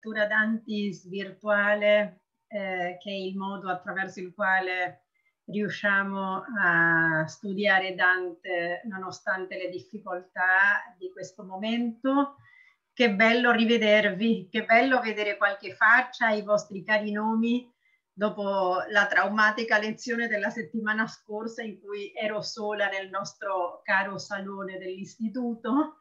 lettura Dantis virtuale, che è il modo attraverso il quale riusciamo a studiare Dante nonostante le difficoltà di questo momento. Che bello rivedervi, che bello vedere qualche faccia, i vostri cari nomi, dopo la traumatica lezione della settimana scorsa in cui ero sola nel nostro caro salone dell'istituto.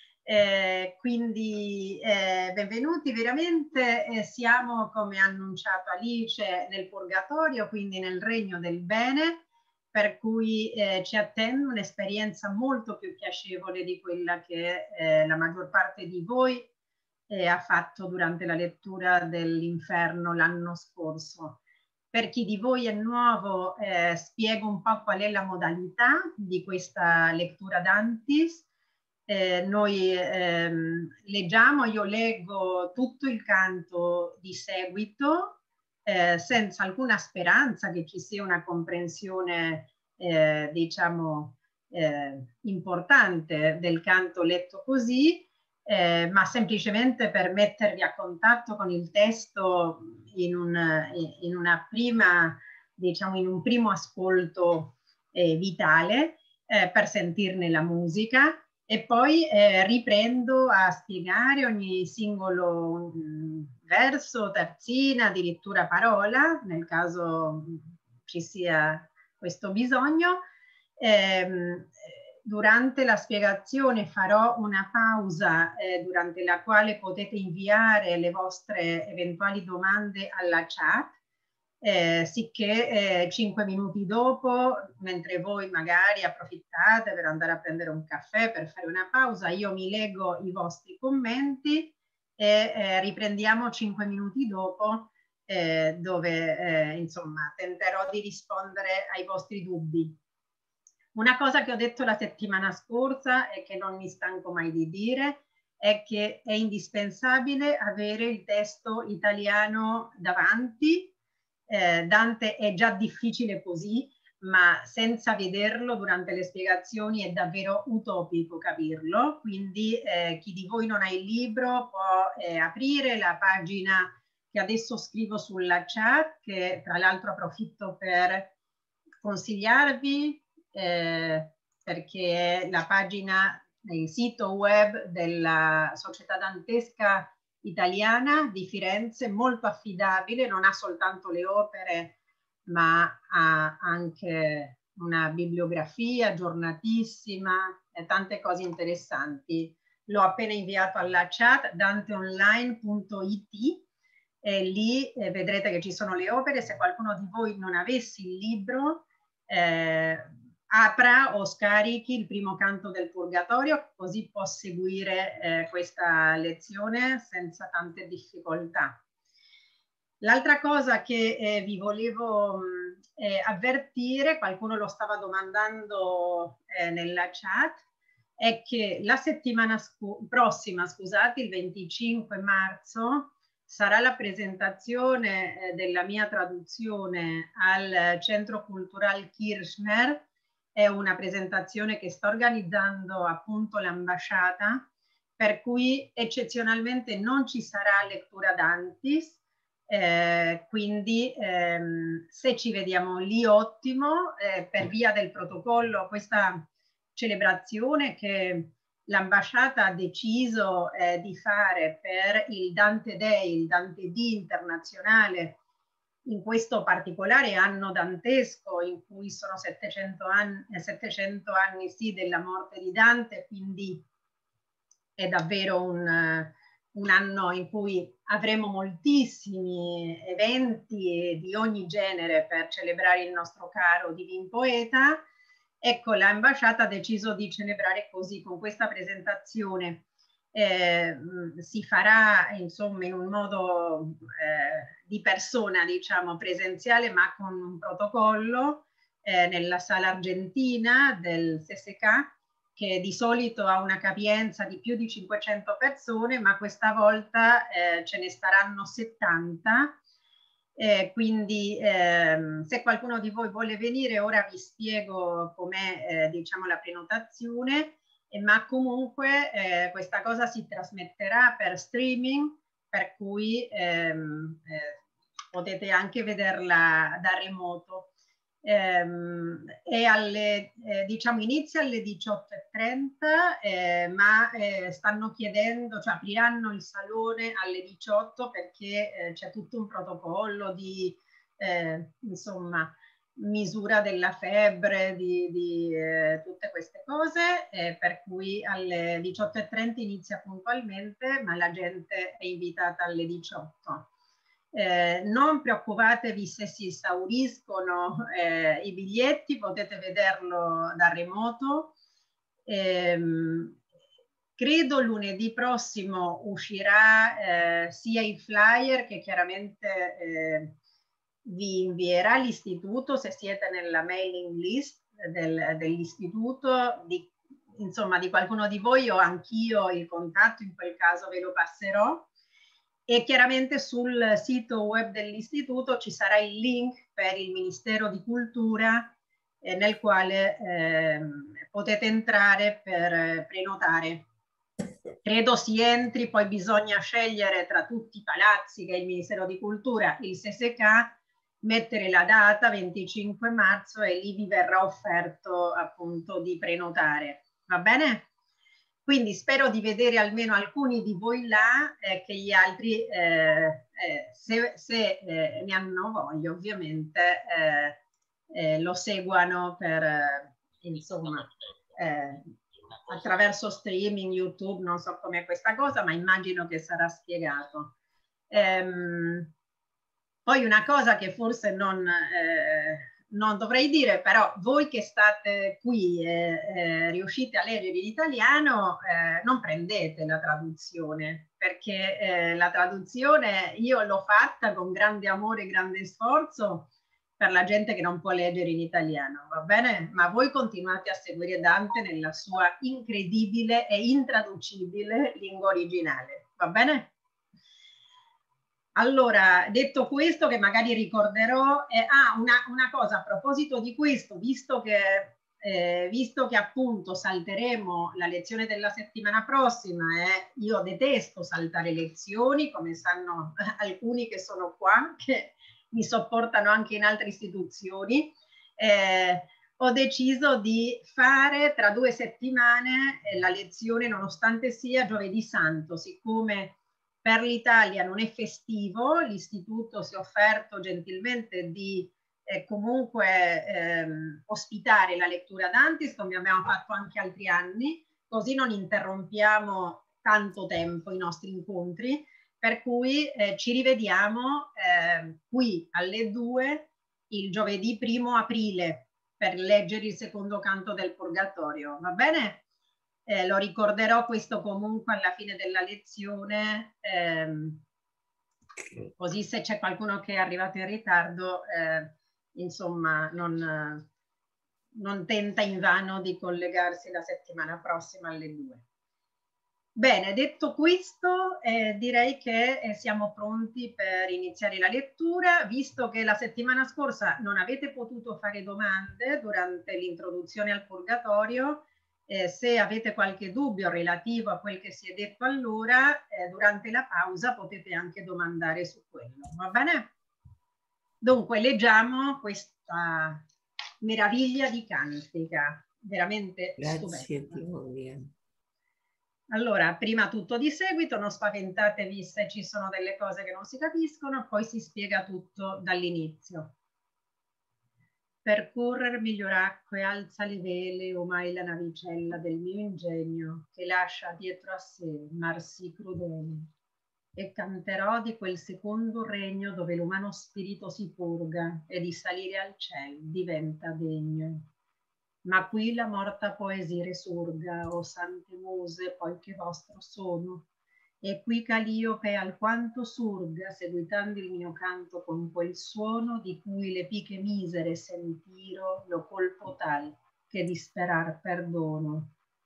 Quindi benvenuti veramente, siamo, come ha annunciato Alice, nel purgatorio, quindi nel regno del bene, per cui ci attende un'esperienza molto più piacevole di quella che la maggior parte di voi ha fatto durante la lettura dell'Inferno l'anno scorso. Per chi di voi è nuovo, spiego un po' qual è la modalità di questa lettura Dantis. Noi leggiamo, io leggo tutto il canto di seguito, senza alcuna speranza che ci sia una comprensione, diciamo, importante del canto letto così, ma semplicemente per mettervi a contatto con il testo in una prima, diciamo, in un primo ascolto vitale, per sentirne la musica. E poi riprendo a spiegare ogni singolo verso, terzina, addirittura parola, nel caso ci sia questo bisogno. Durante la spiegazione farò una pausa durante la quale potete inviare le vostre eventuali domande alla chat, sicché 5 minuti dopo, mentre voi magari approfittate per andare a prendere un caffè, per fare una pausa, io mi leggo i vostri commenti e riprendiamo 5 minuti dopo, dove insomma tenterò di rispondere ai vostri dubbi. Una cosa che ho detto la settimana scorsa e che non mi stanco mai di dire è che è indispensabile avere il testo italiano davanti. Dante è già difficile così, ma senza vederlo durante le spiegazioni è davvero utopico capirlo. Quindi chi di voi non ha il libro può aprire la pagina che adesso scrivo sulla chat, che tra l'altro approfitto per consigliarvi, perché è la pagina, il sito web della Società Dantesca Italiana di Firenze, molto affidabile, non ha soltanto le opere, ma ha anche una bibliografia aggiornatissima e tante cose interessanti. L'ho appena inviato alla chat, danteonline.it, e lì vedrete che ci sono le opere. Se qualcuno di voi non avesse il libro, apra o scarichi il primo canto del Purgatorio, così può seguire questa lezione senza tante difficoltà. L'altra cosa che vi volevo avvertire, qualcuno lo stava domandando nella chat, è che la settimana prossima, scusate, il 25 marzo, sarà la presentazione della mia traduzione al Centro Cultural Kirchner. È una presentazione che sta organizzando appunto l'ambasciata, per cui eccezionalmente non ci sarà lettura Dantis, quindi se ci vediamo lì ottimo, per via del protocollo questa celebrazione che l'ambasciata ha deciso di fare per il Dante Day, il Dante D internazionale, in questo particolare anno dantesco in cui sono 700 anni sì, della morte di Dante, quindi è davvero un anno in cui avremo moltissimi eventi di ogni genere per celebrare il nostro caro divin poeta. Ecco, l'ambasciata ha deciso di celebrare così, con questa presentazione. Si farà insomma in un modo di persona, diciamo, presenziale, ma con un protocollo nella sala argentina del SSK, che di solito ha una capienza di più di 500 persone, ma questa volta ce ne staranno 70. Quindi se qualcuno di voi vuole venire, ora vi spiego com'è diciamo la prenotazione, ma comunque questa cosa si trasmetterà per streaming per cui potete anche vederla da remoto. E alle, diciamo, inizia alle 18:30, ma stanno chiedendo, cioè apriranno il salone alle 18 perché c'è tutto un protocollo di insomma misura della febbre, di tutte queste cose, per cui alle 18:30 inizia puntualmente, ma la gente è invitata alle 18. Non preoccupatevi se si esauriscono i biglietti, potete vederlo da remoto. Credo lunedì prossimo uscirà sia il flyer che chiaramente vi invierà l'istituto se siete nella mailing list dell'istituto, insomma di qualcuno di voi o anch'io il contatto, in quel caso ve lo passerò. E chiaramente sul sito web dell'istituto ci sarà il link per il Ministero di Cultura nel quale potete entrare per prenotare. Credo si entri, poi bisogna scegliere tra tutti i palazzi che è il Ministero di Cultura, il SSK, mettere la data 25 marzo e lì vi verrà offerto appunto di prenotare. Va bene? Quindi spero di vedere almeno alcuni di voi là, che gli altri, se ne hanno voglia, ovviamente lo seguano per, insomma, attraverso streaming, YouTube, non so com'è questa cosa, ma immagino che sarà spiegato. Poi una cosa che forse non dovrei dire, però voi che state qui riuscite a leggere in italiano, non prendete la traduzione, perché la traduzione io l'ho fatta con grande amore e grande sforzo per la gente che non può leggere in italiano, va bene? Ma voi continuate a seguire Dante nella sua incredibile e intraducibile lingua originale, va bene? Allora, detto questo, che magari ricorderò, una cosa a proposito di questo, visto che appunto salteremo la lezione della settimana prossima, io detesto saltare lezioni, come sanno alcuni che sono qua, che mi sopportano anche in altre istituzioni, ho deciso di fare tra 2 settimane la lezione, nonostante sia giovedì santo, siccome per l'Italia non è festivo, l'istituto si è offerto gentilmente di comunque ospitare la lettura Dantis, come abbiamo fatto anche altri anni, così non interrompiamo tanto tempo i nostri incontri, per cui ci rivediamo qui alle 2 il giovedì 1° aprile per leggere il secondo canto del Purgatorio, va bene? Lo ricorderò questo comunque alla fine della lezione, così se c'è qualcuno che è arrivato in ritardo, insomma, non tenta invano di collegarsi la settimana prossima alle 2. Bene, detto questo, direi che siamo pronti per iniziare la lettura. Visto che la settimana scorsa non avete potuto fare domande durante l'introduzione al Purgatorio, se avete qualche dubbio relativo a quel che si è detto allora, durante la pausa potete anche domandare su quello, va bene? Dunque, leggiamo questa meraviglia di cantica, veramente Grazie, stupenda. Gloria. Allora, prima tutto di seguito, non spaventatevi se ci sono delle cose che non si capiscono, poi si spiega tutto dall'inizio. Percorrer miglior acque, alza le vele, omai la navicella del mio ingegno, che lascia dietro a sé mar sì crudele. E canterò di quel secondo regno dove l'umano spirito si purga e di salire al ciel diventa degno. Ma qui la morta poesia resurga, o sante muse, poi che vostro sono, e qui Caliope alquanto surga, seguitando il mio canto con quel suono di cui le piche misere sentiro lo colpo tal che disperar perdono.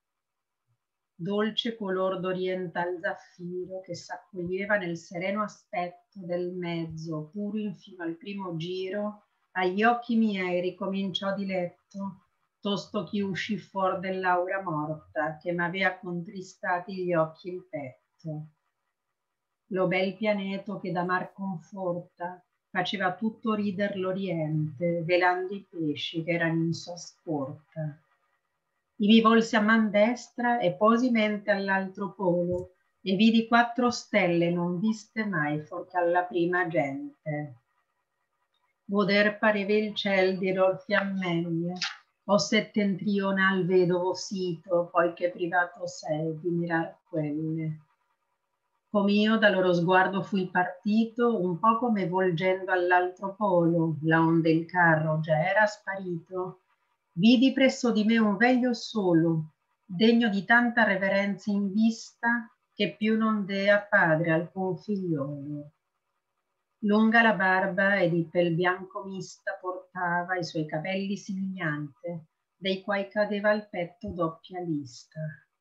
Dolce color d'oriental zaffiro che s'accoglieva nel sereno aspetto del mezzo, puro infino al primo giro, agli occhi miei ricominciò diletto, tosto chi uscì fuor dell'aura morta che m'avea contristati gli occhi il petto. lo bel pianeto che da mar conforta, faceva tutto rider l'Oriente, velando i pesci che erano in sua sporta. I mi volsi a man destra e posi mente all'altro polo, e vidi 4 stelle non viste mai forché alla prima gente. Goder pareva il ciel di lor fiammelle, o settentrional vedovo sito, poiché privato sei di mirar quelle. Com'io da loro sguardo fui partito, un po' come volgendo all'altro polo, là onde il carro già era sparito, vidi presso di me un veglio solo, degno di tanta reverenza in vista, che più non dea padre alcun figliolo. Lunga la barba e di pel bianco mista portava i suoi capelli sigliante, dei quai cadeva al petto doppia lista.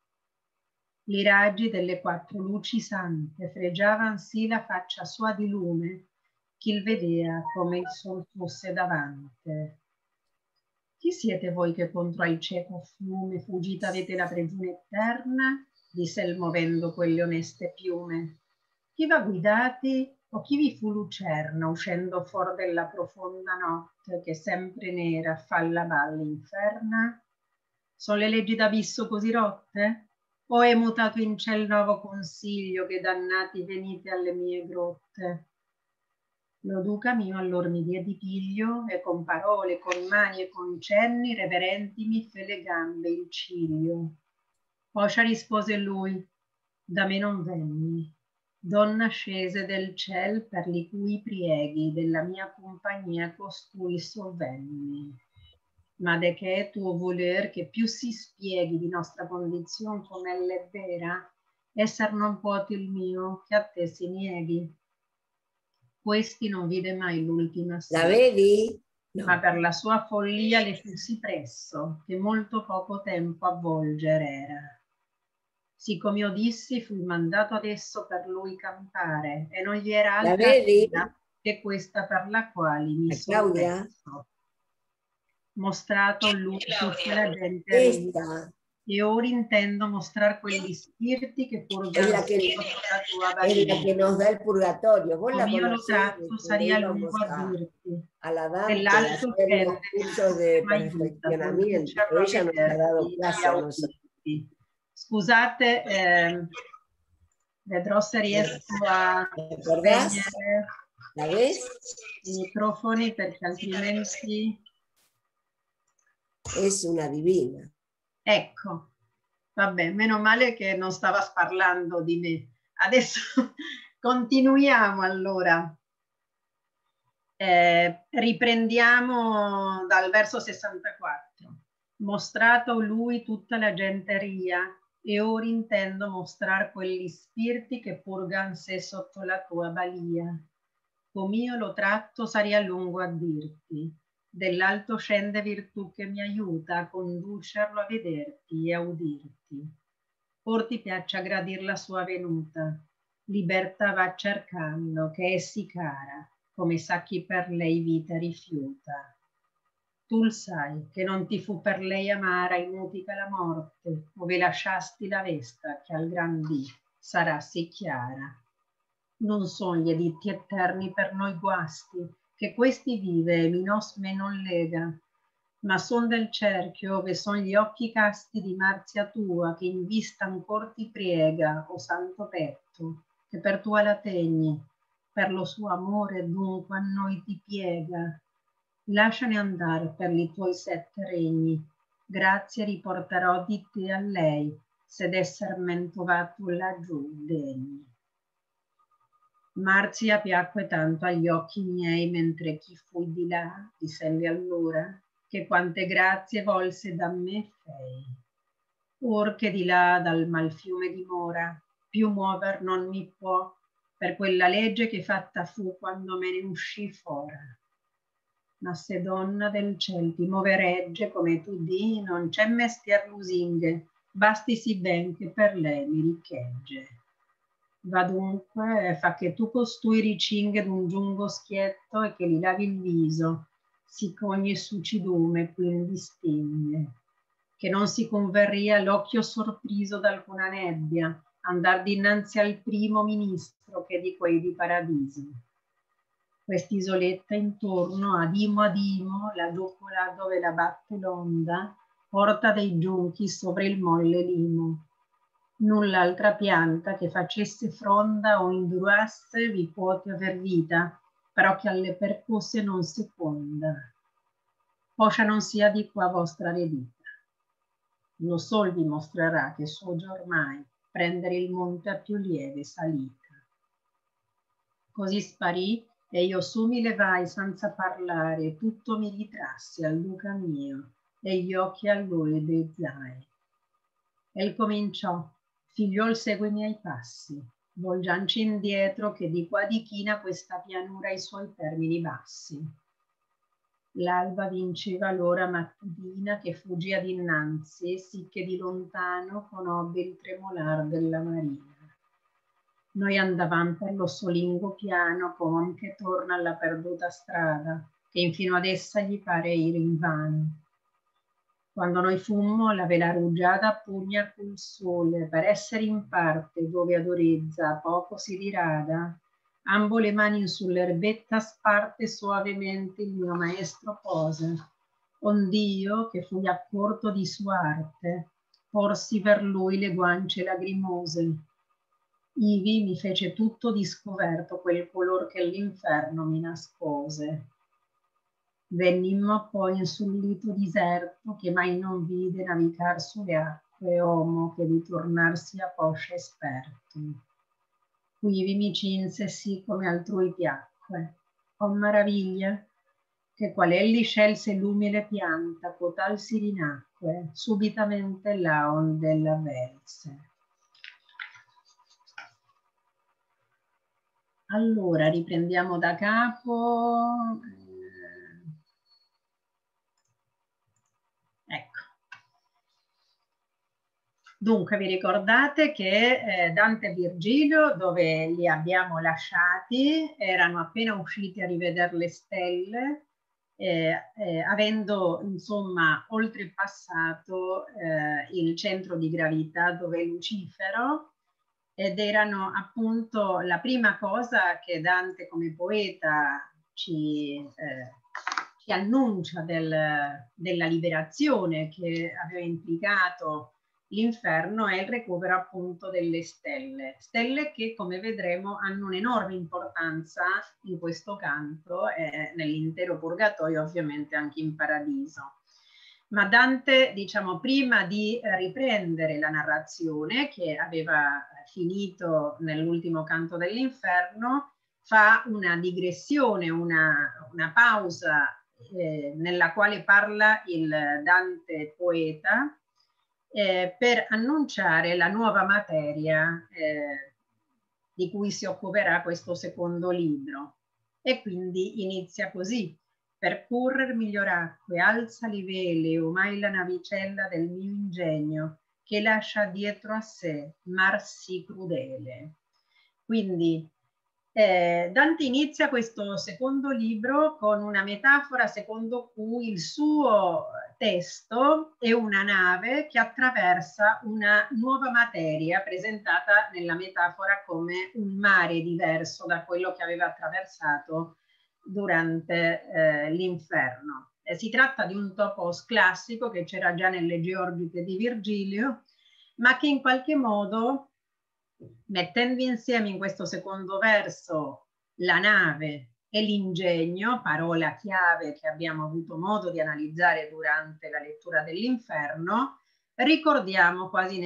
I raggi delle 4 luci sante fregiavan sì la faccia sua di lume, ch'il vedea come il sol fosse davante. Chi siete voi che contro al cieco fiume fuggita avete la prigione eterna? Diss'el movendo quelle oneste piume. Chi v'ha guidati o chi vi fu lucerna uscendo for della profonda notte che sempre nera fa la valle inferna? Son le leggi d'abisso così rotte? O è mutato in ciel nuovo consiglio che dannati venite alle mie grotte? Lo duca mio allor mi diedi piglio e con parole, con mani e con cenni reverenti mi fe le gambe il ciglio. Poscia rispose lui, da me non venni, donna scese del ciel per li cui prieghi della mia compagnia costui sovvenni. Ma de che è tuo voler che più si spieghi di nostra condizione come è vera, esser non puoti il mio che a te si nieghi. Questi non vide mai l'ultima sera. ¿La vedi? No. Ma per la sua follia le fu sì presso, che molto poco tempo avvolger era. Siccome io dissi, fui mandato adesso per lui campare, e non gli era ¿La altra vedi? fila che questa per la quale mi Claudia? sovvezzo. Mostrato lui tutta la gente Esta e ora intendo mostrar quegli spiriti che es purgan la tua es la balia. que nos da el purgatorio. Vos la Come io lo conocés, tratto, que le saria íbamos lungo a dirti. a la Dante a Dell'alto hacer scende los cursos de m'aiuta, perfeccionamiento. conducerlo a Ella nos ha dado vederti e clase a a nosotros. udirti. Scusate, vedrò se riesco a ¿Te acordás? spegnere ¿La ves? i microfoni perché altrimenti... Es una divina. Ecco, vabbè, meno male che non stava parlando di me. Adesso continuiamo allora. Riprendiamo dal verso 64. Mostrato lui tutta la genteria, e ora intendo mostrar quegli spiriti che purgan se sotto la tua balia. Com'io lo tratto saria lungo a dirti. Dell'alto scende virtù che mi aiuta a conducerlo a vederti e a udirti. Or ti piaccia gradir la sua venuta, libertà va cercando che è sì cara, come sa chi per lei vita rifiuta. Tu sai che non ti fu per lei amara inutica la morte, ove lasciasti la vesta che al gran dì sarà sì chiara. Non son gli editti eterni per noi guasti, che questi vive e me non lega, ma son del cerchio ove son gli occhi casti di Marzia tua, che in vista ancor ti priega, o santo petto, che per tua la tegni, per lo suo amore dunque a noi ti piega. Lasciane andare per li tuoi 7 regni, grazie riporterò di te a lei, se d'esser men trovato laggiù degni. Marzia piacque tanto agli occhi miei, mentre chi fui di là, disselli allora, che quante grazie volse da me fei. Or che di là dal mal fiume dimora, più muover non mi può, per quella legge che fatta fu quando me ne uscì fora. Ma se donna del ciel ti moveregge, come tu di, non c'è mestier lusinghe, basti sì ben che per lei mi ricchegge. Va dunque, fa che tu costui ricinghe d'un giungo schietto e che li lavi il viso, sicc'ogni ogni sucidume quindi stigne, che non si converria l'occhio sorpriso d'alcuna nebbia, andar dinanzi al primo ministro che di quei di paradiso. Quest'isoletta intorno, ad Imo, la nuvola dove la batte l'onda, porta dei giunchi sopra il molle limo. Null'altra pianta che facesse fronda o indurasse vi puote aver vita, però che alle percosse non seconda. Poscia non sia di qua vostra redita. Lo sol vi mostrerà che so già ormai prendere il monte a più lieve salita. Così sparì e io su mi levai senza parlare, tutto mi ritrassi al duca mio e gli occhi a lui drizzai. El cominciò: figliol segui i miei passi, volgianci indietro che di qua di china questa pianura i suoi termini bassi. L'alba vinceva l'ora mattutina che fuggia dinanzi, sicché di lontano conobbe il tremolar della marina. Noi andavam per lo solingo piano come che torna alla perduta strada, che infino ad essa gli pare ir invano. Quando noi fummo, la vela rugiada pugna col sole, per essere in parte dove ad orezza poco si dirada, ambo le mani sull'erbetta sparte soavemente il mio maestro pose, ond'io, che fui accorto di sua arte, porsi per lui le guance lagrimose. Ivi mi fece tutto di scoperto quel color che l'inferno mi nascose. Vennimmo poi sul lito diserto che mai non vide navigar sulle acque uomo che di tornarsi a poscia esperto. Quivi mi cinse sì come altrui piacque. Oh maraviglia, che qual egli scelse l'umile pianta, cotal si rinacque, subitamente là onde la verse. Allora, riprendiamo da capo. Ecco. Dunque, vi ricordate che Dante e Virgilio, dove li abbiamo lasciati, erano appena usciti a rivedere le stelle, avendo insomma oltrepassato il centro di gravità dove è Lucifero, ed erano appunto la prima cosa che Dante come poeta ci annuncia della liberazione che aveva implicato l'inferno è il recupero appunto delle stelle. Stelle che, come vedremo, hanno un'enorme importanza in questo canto e nell'intero purgatorio, ovviamente anche in paradiso. Ma Dante, diciamo, prima di riprendere la narrazione che aveva finito nell'ultimo canto dell'inferno, fa una digressione, una pausa nella quale parla il Dante poeta per annunciare la nuova materia di cui si occuperà questo secondo libro. E quindi inizia così: percorrer miglior acque, alza li vele, omai la navicella del mio ingegno, che lascia dietro a sé mar sì crudele. Quindi Dante inizia questo secondo libro con una metafora secondo cui il suo testo è una nave che attraversa una nuova materia presentata nella metafora come un mare diverso da quello che aveva attraversato durante l'inferno. Si tratta di un topos classico che c'era già nelle Georgiche di Virgilio, ma che in qualche modo, mettendo insieme in questo secondo verso la nave e l'ingegno, parola chiave che abbiamo avuto modo di analizzare durante la lettura dell'inferno, ricordiamo quasi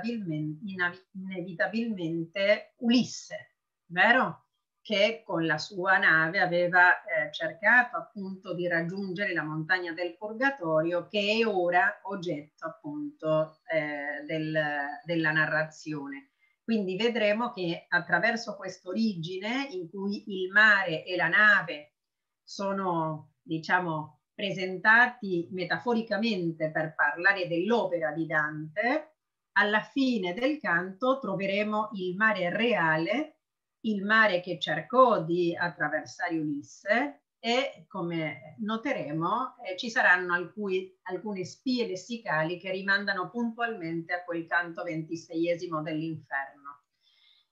inevitabilmente Ulisse, vero? Che con la sua nave aveva cercato appunto di raggiungere la montagna del Purgatorio, che è ora oggetto appunto della narrazione. Quindi vedremo che attraverso quest'origine in cui il mare e la nave sono, diciamo, presentati metaforicamente per parlare dell'opera di Dante, alla fine del canto troveremo il mare reale, il mare che cercò di attraversare Ulisse, e come noteremo ci saranno alcune spie lessicali che rimandano puntualmente a quel canto 26esimo dell'inferno.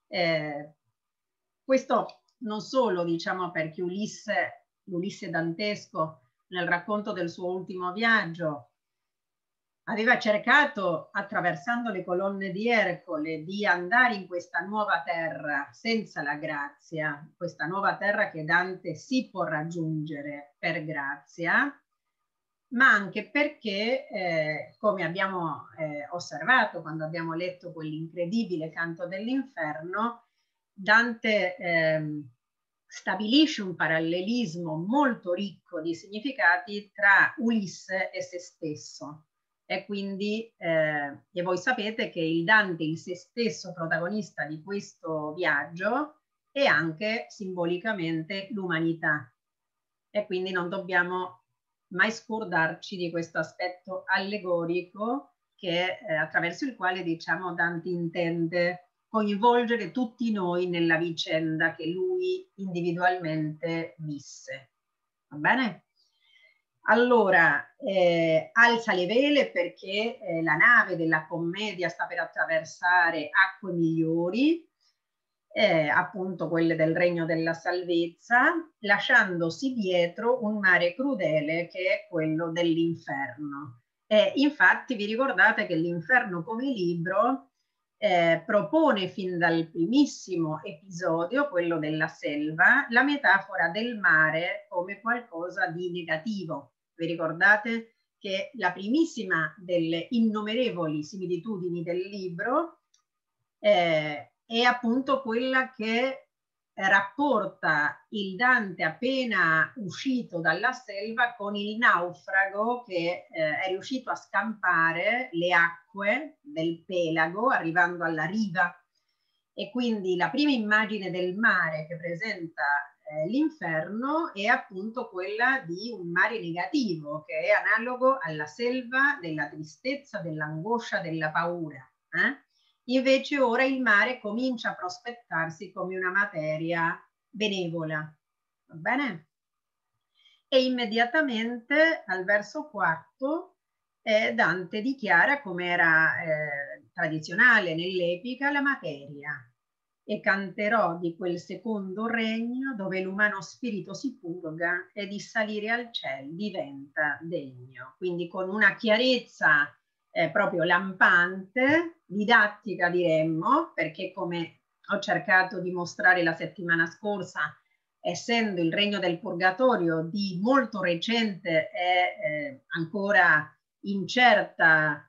Questo non solo, diciamo, perché l'Ulisse dantesco nel racconto del suo ultimo viaggio aveva cercato, attraversando le colonne di Ercole, di andare in questa nuova terra senza la grazia, questa nuova terra che Dante si può raggiungere per grazia, ma anche perché, come abbiamo osservato quando abbiamo letto quell'incredibile Canto dell'Inferno, Dante stabilisce un parallelismo molto ricco di significati tra Ulisse e se stesso. E quindi, e voi sapete che il Dante, il se stesso protagonista di questo viaggio, è anche simbolicamente l'umanità. E quindi non dobbiamo mai scordarci di questo aspetto allegorico che, attraverso il quale, diciamo, Dante intende coinvolgere tutti noi nella vicenda che lui individualmente visse. Va bene? Allora, alza le vele perché la nave della commedia sta per attraversare acque migliori, appunto quelle del regno della salvezza, lasciandosi dietro un mare crudele che è quello dell'inferno. Infatti vi ricordate che l'Inferno come libro propone fin dal primissimo episodio, quello della selva, la metafora del mare come qualcosa di negativo. Vi ricordate che la primissima delle innumerevoli similitudini del libro è appunto quella che rapporta il Dante appena uscito dalla selva con il naufrago che è riuscito a scampare le acque del Pelago arrivando alla riva. E quindi la prima immagine del mare che presenta l'inferno è appunto quella di un mare negativo, che è analogo alla selva della tristezza, dell'angoscia, della paura. Invece ora il mare comincia a prospettarsi come una materia benevola. Va bene? E immediatamente al verso 4 Dante dichiara, come era tradizionale nell'epica, la materia. E canterò di quel secondo regno dove l'umano spirito si purga e di salire al cielo diventa degno. Quindi con una chiarezza proprio lampante, didattica diremmo, perché come ho cercato di mostrare la settimana scorsa, essendo il regno del purgatorio di molto recente e ancora incerta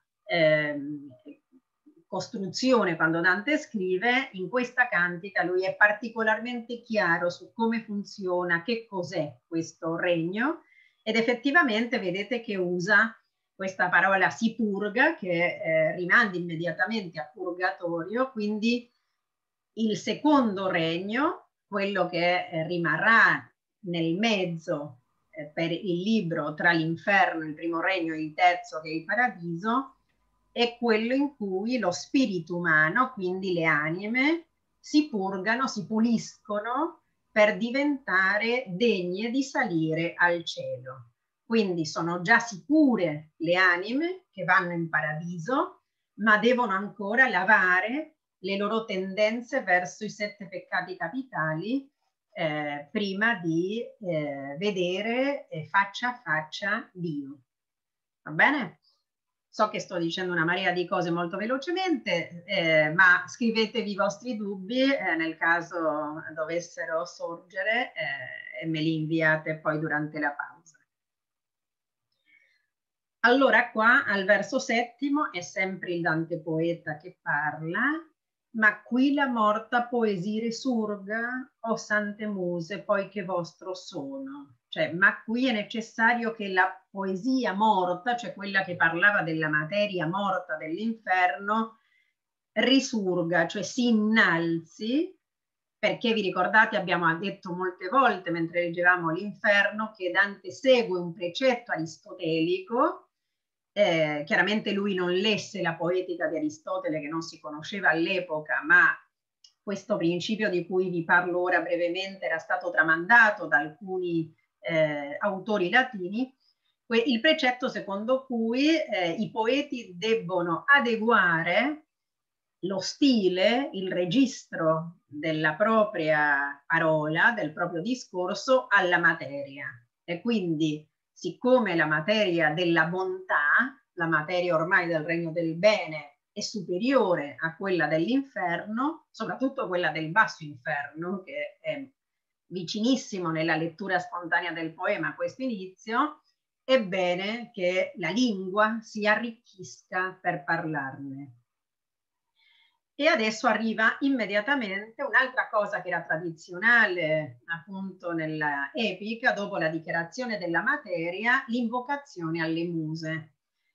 costruzione quando Dante scrive, in questa cantica lui è particolarmente chiaro su come funziona, che cos'è questo regno, ed effettivamente vedete che usa questa parola si purga che rimanda immediatamente a purgatorio, quindi il secondo regno, quello che rimarrà nel mezzo per il libro tra l'inferno, il primo regno e il terzo che è il paradiso, è quello in cui lo spirito umano, quindi le anime, si purgano, si puliscono per diventare degne di salire al cielo. Quindi sono già sicure le anime che vanno in paradiso, ma devono ancora lavare le loro tendenze verso i 7 peccati capitali prima di vedere faccia a faccia Dio. Va bene? So che sto dicendo una marea di cose molto velocemente, ma scrivetevi i vostri dubbi nel caso dovessero sorgere e me li inviate poi durante la pausa. Allora qua al verso 7 è sempre il Dante poeta che parla, ma qui la morta poesia risurga, o sante muse, poiché vostro sono. Cioè, ma qui è necessario che la poesia morta, cioè quella che parlava della materia morta dell'inferno, risurga, cioè si innalzi, perché vi ricordate, abbiamo detto molte volte mentre leggevamo l'Inferno, che Dante segue un precetto aristotelico. Chiaramente lui non lesse la poetica di Aristotele, che non si conosceva all'epoca, ma questo principio di cui vi parlo ora brevemente era stato tramandato da alcuni autori latini, il precetto secondo cui i poeti debbono adeguare lo stile, il registro della propria parola, del proprio discorso alla materia. E quindi, siccome la materia della bontà, la materia ormai del regno del bene, è superiore a quella dell'inferno, soprattutto quella del basso inferno, che è vicinissimo nella lettura spontanea del poema a questo inizio, è bene che la lingua si arricchisca per parlarne. E adesso arriva immediatamente un'altra cosa che era tradizionale appunto nella epica, dopo la dichiarazione della materia, l'invocazione alle muse.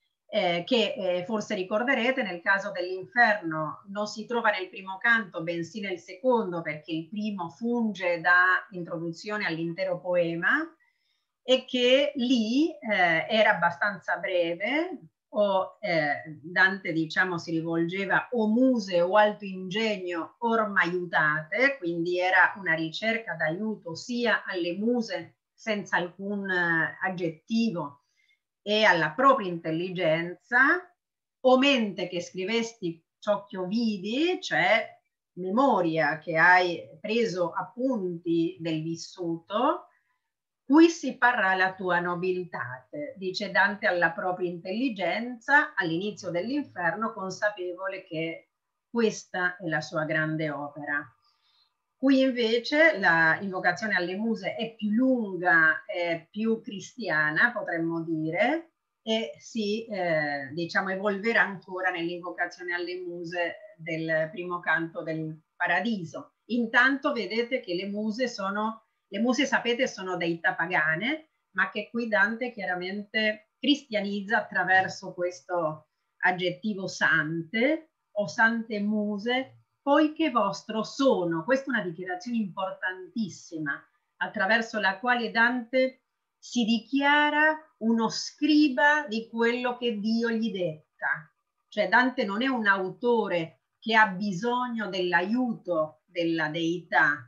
Che forse ricorderete nel caso dell'inferno non si trova nel primo canto bensì nel secondo, perché il primo funge da introduzione all'intero poema, e che lì era abbastanza breve, o Dante diciamo si rivolgeva o muse o alto ingegno ormai aiutate, quindi era una ricerca d'aiuto sia alle muse senza alcun aggettivo e alla propria intelligenza, o mente che scrivesti ciò che vidi, cioè memoria che hai preso appunti del vissuto, qui si parrà la tua nobilitate, dice Dante alla propria intelligenza all'inizio dell'inferno, consapevole che questa è la sua grande opera. Qui invece la invocazione alle muse è più lunga, è più cristiana, potremmo dire, e si diciamo evolverà ancora nell'invocazione alle muse del primo canto del Paradiso. Intanto vedete che le muse sapete sono deità pagane, ma che qui Dante chiaramente cristianizza attraverso questo aggettivo sante o sante muse, poiché vostro sono. Questa è una dichiarazione importantissima, attraverso la quale Dante si dichiara uno scriba di quello che Dio gli detta. Cioè Dante non è un autore che ha bisogno dell'aiuto della deità,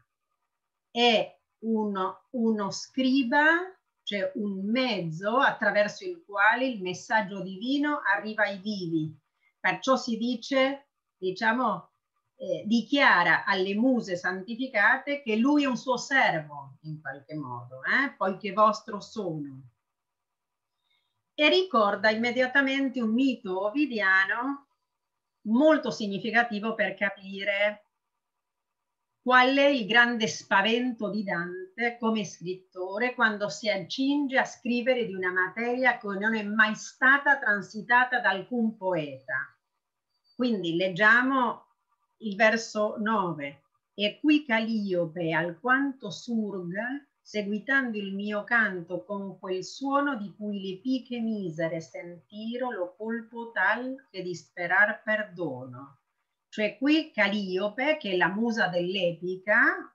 è uno scriba, cioè un mezzo attraverso il quale il messaggio divino arriva ai vivi. Perciò si dice, diciamo, dichiara alle muse santificate che lui è un suo servo, in qualche modo, poiché vostro sono. E ricorda immediatamente un mito ovidiano molto significativo per capire qual è il grande spavento di Dante come scrittore quando si accinge a scrivere di una materia che non è mai stata transitata da alcun poeta. Quindi leggiamo il verso 9. E qui Caliope alquanto surga, seguitando il mio canto con quel suono di cui le piche misere sentiro lo colpo tal che di sperar perdono. Cioè qui Caliope, che è la musa dell'epica,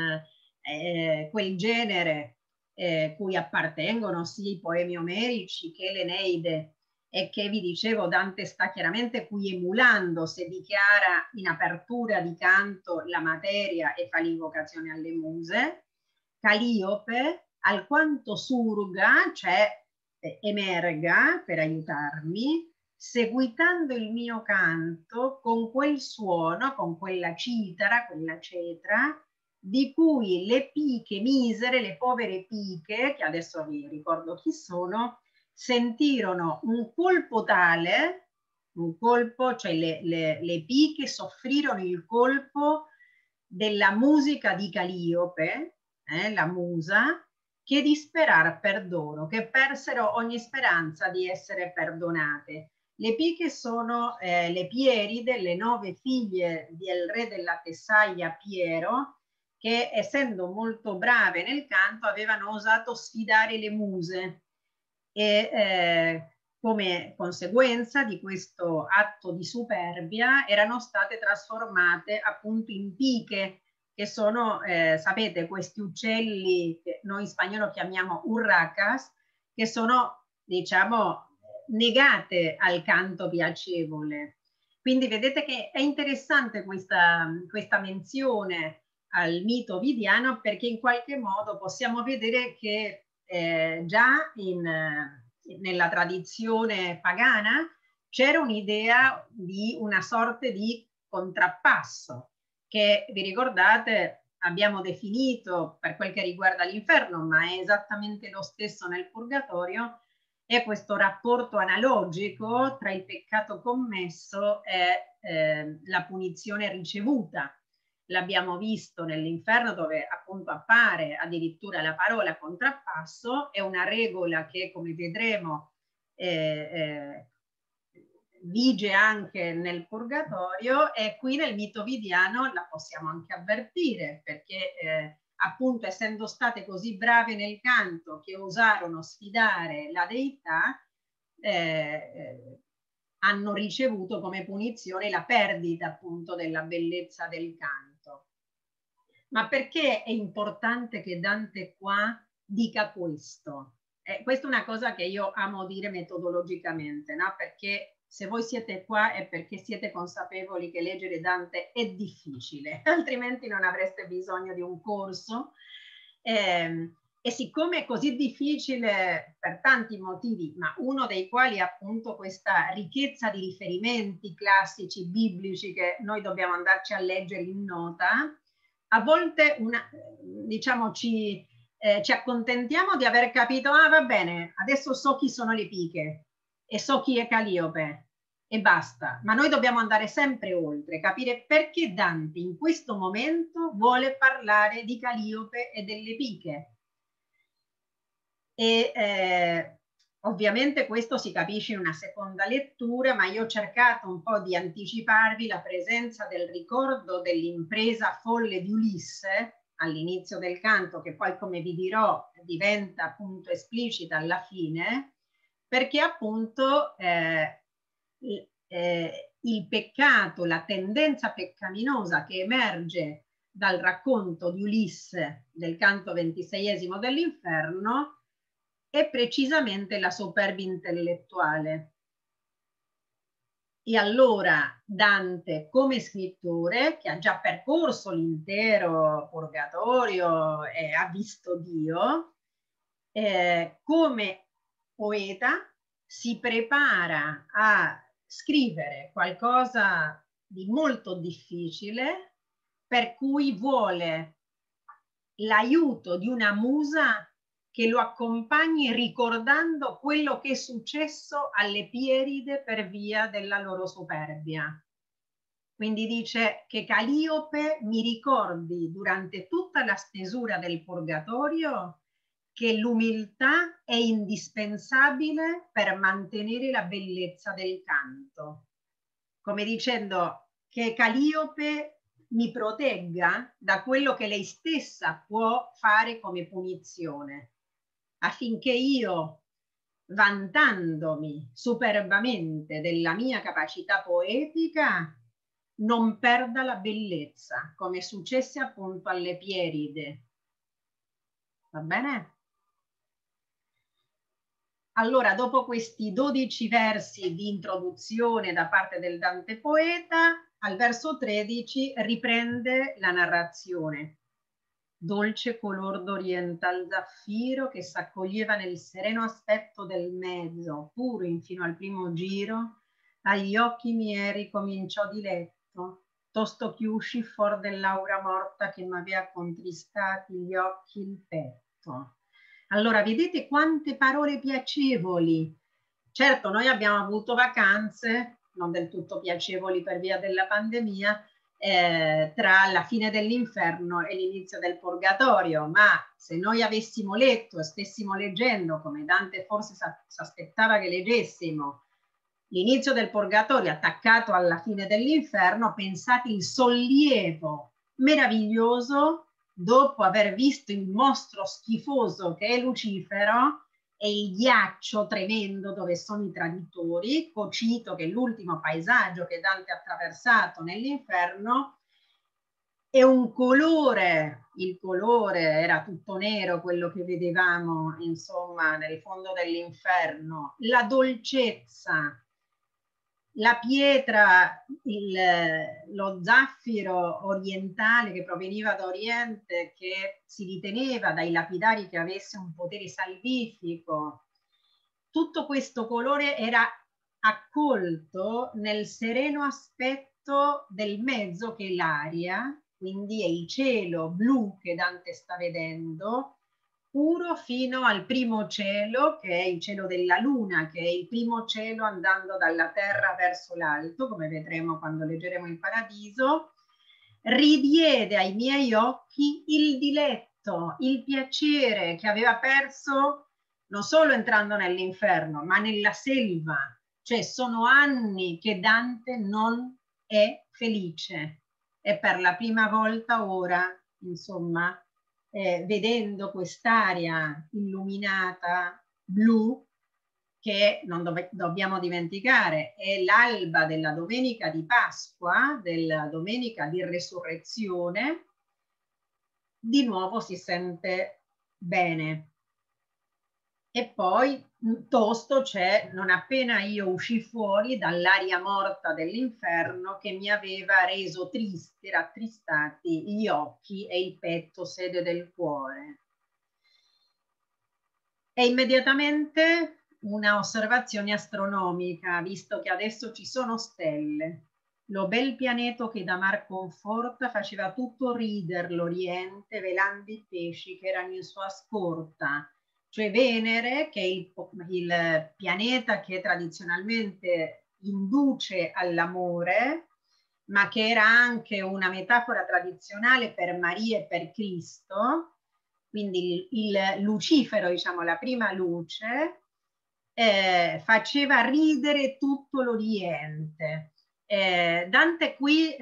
quel genere cui appartengono sia i poemi omerici che l'Eneide, e che vi dicevo Dante sta chiaramente qui emulando se dichiara in apertura di canto la materia e fa l'invocazione alle muse. Caliope alquanto surga, cioè emerga per aiutarmi, seguitando il mio canto con quel suono, con quella citara, quella cetra, di cui le piche misere, le povere piche, che adesso vi ricordo chi sono, sentirono un colpo tale, un colpo, cioè le piche soffrirono il colpo della musica di Caliope, la musa, che disperar perdono, che persero ogni speranza di essere perdonate. Le piche sono le Pieride, le 9 figlie del re della Tessaglia Piero, che essendo molto brave nel canto avevano osato sfidare le muse e come conseguenza di questo atto di superbia erano state trasformate appunto in piche, che sono, sapete, questi uccelli che noi in spagnolo chiamiamo urracas, che sono, diciamo, negate al canto piacevole. Quindi vedete che è interessante questa menzione al mito ovidiano, perché in qualche modo possiamo vedere che già nella tradizione pagana c'era un'idea di una sorta di contrappasso, che vi ricordate abbiamo definito per quel che riguarda l'inferno, ma è esattamente lo stesso nel purgatorio, è questo rapporto analogico tra il peccato commesso e la punizione ricevuta. L'abbiamo visto nell'inferno, dove appunto appare addirittura la parola contrappasso, è una regola che, come vedremo, vige anche nel purgatorio, e qui nel mito ovidiano la possiamo anche avvertire, perché appunto essendo state così brave nel canto che osarono sfidare la deità, hanno ricevuto come punizione la perdita appunto della bellezza del canto. Ma perché è importante che Dante qua dica questo? Questa è una cosa che io amo dire metodologicamente, no? Perché se voi siete qua è perché siete consapevoli che leggere Dante è difficile, altrimenti non avreste bisogno di un corso. E siccome è così difficile per tanti motivi, ma uno dei quali è appunto questa ricchezza di riferimenti classici, biblici, che noi dobbiamo andarci a leggere in nota, a volte diciamo ci accontentiamo di aver capito, ah va bene, adesso so chi sono le Piche e so chi è Caliope e basta, ma noi dobbiamo andare sempre oltre, capire perché Dante in questo momento vuole parlare di Caliope e delle Piche. E ovviamente questo si capisce in una seconda lettura, ma io ho cercato un po' di anticiparvi la presenza del ricordo dell'impresa folle di Ulisse all'inizio del canto, che poi, come vi dirò, diventa appunto esplicita alla fine, perché appunto il peccato, la tendenza peccaminosa che emerge dal racconto di Ulisse del canto 26esimo dell'Inferno è precisamente la soperbia intellettuale. E allora Dante, come scrittore, che ha già percorso l'intero purgatorio e ha visto Dio, come poeta si prepara a scrivere qualcosa di molto difficile, per cui vuole l'aiuto di una musa che lo accompagni ricordando quello che è successo alle Pieride per via della loro superbia. Quindi dice che Caliope mi ricordi durante tutta la stesura del purgatorio che l'umiltà è indispensabile per mantenere la bellezza del canto. Come dicendo che Caliope mi protegga da quello che lei stessa può fare come punizione, affinché io, vantandomi superbamente della mia capacità poetica, non perda la bellezza, come successe appunto alle Pieride. Va bene? Allora, dopo questi 12 versi di introduzione da parte del Dante poeta, al verso 13 riprende la narrazione. Dolce color d'oriental zaffiro che s'accoglieva nel sereno aspetto del mezzo, puro infino al primo giro, agli occhi miei ricominciò di letto, tosto chiusci for dell'aura morta che m'avea contristati gli occhi il petto. Allora, vedete quante parole piacevoli. Certo, noi abbiamo avuto vacanze, non del tutto piacevoli per via della pandemia, tra la fine dell'inferno e l'inizio del purgatorio, ma se noi avessimo letto e stessimo leggendo, come Dante forse si aspettava che leggessimo, l'inizio del purgatorio attaccato alla fine dell'inferno, pensate il sollievo meraviglioso dopo aver visto il mostro schifoso che è Lucifero e il ghiaccio tremendo dove sono i traditori, Cocito, che è l'ultimo paesaggio che Dante ha attraversato nell'inferno, e un colore, il colore era tutto nero, quello che vedevamo insomma nel fondo dell'inferno, la dolcezza, la pietra, lo zaffiro orientale che proveniva da Oriente, che si riteneva dai lapidari che avesse un potere salvifico, tutto questo colore era accolto nel sereno aspetto diletto del mezzo, che è l'aria, quindi è il cielo blu che Dante sta vedendo, puro fino al primo cielo, che è il cielo della luna, che è il primo cielo andando dalla terra verso l'alto, come vedremo quando leggeremo il Paradiso. Ridiede ai miei occhi il diletto, il piacere che aveva perso non solo entrando nell'inferno, ma nella selva. Cioè sono anni che Dante non è felice e per la prima volta ora, insomma, vedendo quest'aria illuminata blu, che non dobbiamo dimenticare è l'alba della domenica di Pasqua, della domenica di Resurrezione, di nuovo si sente bene. E poi tosto c'è, non appena io uscì fuori dall'aria morta dell'inferno che mi aveva reso tristi, rattristati gli occhi e il petto, sede del cuore. E immediatamente una osservazione astronomica, visto che adesso ci sono stelle. Lo bel pianeto che da mar conforta faceva tutto rider l'Oriente, velando i pesci che erano in sua scorta. Cioè Venere, che è il pianeta che tradizionalmente induce all'amore, ma che era anche una metafora tradizionale per Maria e per Cristo, quindi il Lucifero, diciamo la prima luce, faceva ridere tutto l'Oriente. Dante qui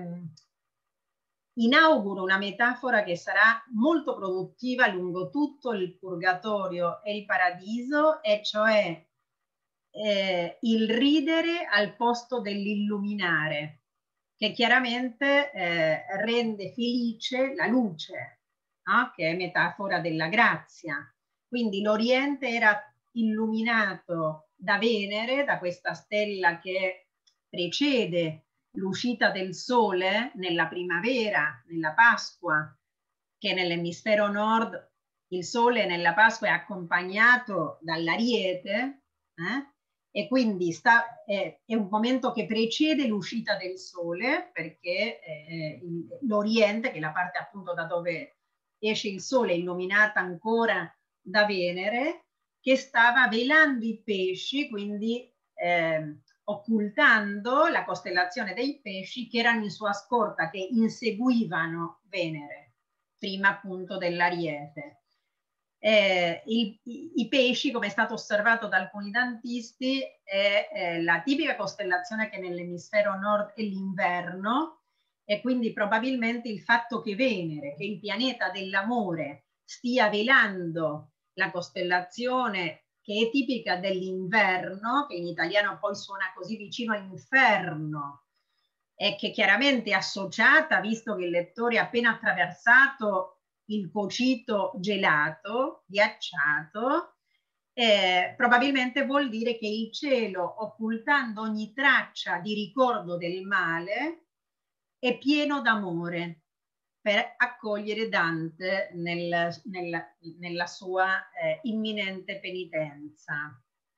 inaugura una metafora che sarà molto produttiva lungo tutto il Purgatorio e il Paradiso, e cioè il ridere al posto dell'illuminare, che chiaramente rende felice la luce, no? Che è metafora della grazia. Quindi l'Oriente era illuminato da Venere, da questa stella che precede l'uscita del sole nella primavera, nella Pasqua, che nell'emisfero nord il sole nella Pasqua è accompagnato dall'Ariete, e quindi è un momento che precede l'uscita del sole, perché l'Oriente, che è la parte appunto da dove esce il sole, illuminata ancora da Venere, che stava velando i pesci, quindi occultando la costellazione dei pesci che erano in sua scorta, che inseguivano Venere, prima appunto dell'Ariete. I pesci, come è stato osservato da alcuni dantisti, è la tipica costellazione che nell'emisfero nord è l'inverno, e quindi probabilmente il fatto che Venere, che è il pianeta dell'amore, stia velando la costellazione che è tipica dell'inverno, che in italiano poi suona così vicino all'inferno, e che chiaramente è associata, visto che il lettore ha appena attraversato il cocito gelato, ghiacciato, probabilmente vuol dire che il cielo, occultando ogni traccia di ricordo del male, è pieno d'amore per accogliere Dante nella sua imminente penitenza.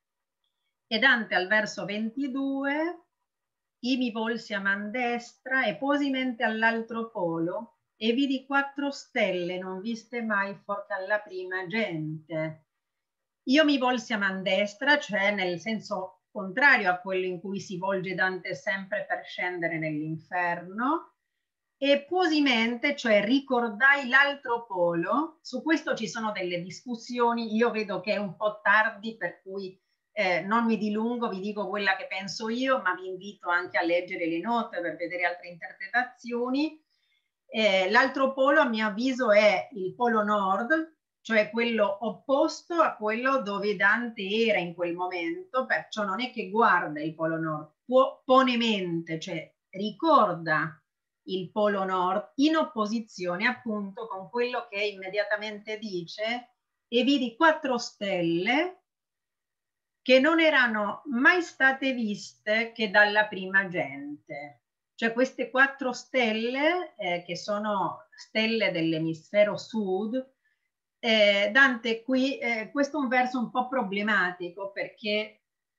E Dante al verso 22, I mi volsi a man destra e posimente all'altro polo e vidi 4 stelle non viste mai forte alla prima gente. Io mi volsi a man destra, cioè nel senso contrario a quello in cui si volge Dante sempre per scendere nell'inferno, e posimente, cioè ricordai l'altro polo. Su questo ci sono delle discussioni, io vedo che è un po' tardi, per cui non mi dilungo, vi dico quella che penso io, ma vi invito anche a leggere le note per vedere altre interpretazioni. L'altro polo, a mio avviso, è il polo nord, cioè quello opposto a quello dove Dante era in quel momento, perciò non è che guarda il polo nord, pone mente, cioè ricorda il polo nord in opposizione appunto con quello che immediatamente dice: e vidi 4 stelle che non erano mai state viste che dalla prima gente. Cioè queste 4 stelle, che sono stelle dell'emisfero sud, Dante qui, questo è un verso un po' problematico, perché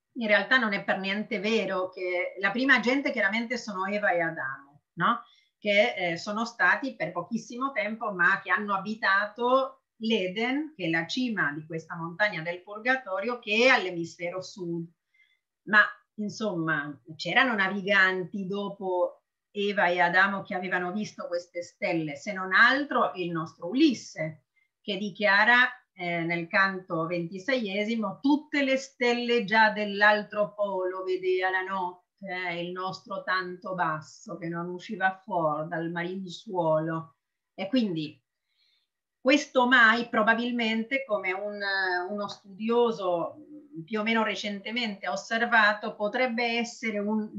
in realtà non è per niente vero, che la prima gente chiaramente sono Eva e Adamo, no? Che sono stati per pochissimo tempo, ma che hanno abitato l'Eden, che è la cima di questa montagna del Purgatorio, che è all'emisfero sud. Ma insomma, c'erano naviganti dopo Eva e Adamo che avevano visto queste stelle, se non altro il nostro Ulisse, che dichiara nel canto 26esimo: tutte le stelle già dell'altro polo vedea la notte, il nostro tanto basso che non usciva fuori dal marinsuolo. E quindi questo mai probabilmente, come uno studioso più o meno recentemente ha osservato, potrebbe essere un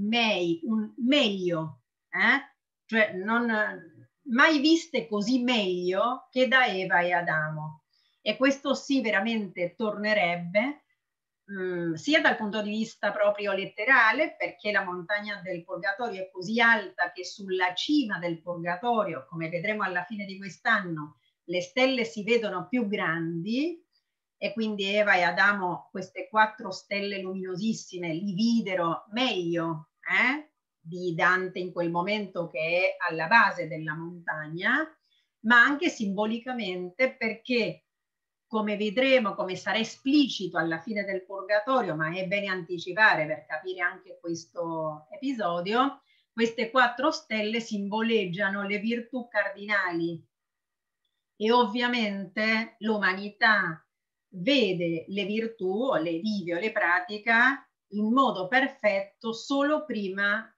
meglio, cioè non mai viste così meglio che da Eva e Adamo. E questo sì veramente tornerebbe sia dal punto di vista proprio letterale, perché la montagna del Purgatorio è così alta che sulla cima del Purgatorio, come vedremo alla fine di quest'anno, le stelle si vedono più grandi, e quindi Eva e Adamo queste 4 stelle luminosissime li videro meglio di Dante in quel momento, che è alla base della montagna, ma anche simbolicamente, perché come vedremo, come sarà esplicito alla fine del Purgatorio, ma è bene anticipare per capire anche questo episodio, queste 4 stelle simboleggiano le virtù cardinali, e ovviamente l'umanità vede le virtù, o le vive o le pratica in modo perfetto solo prima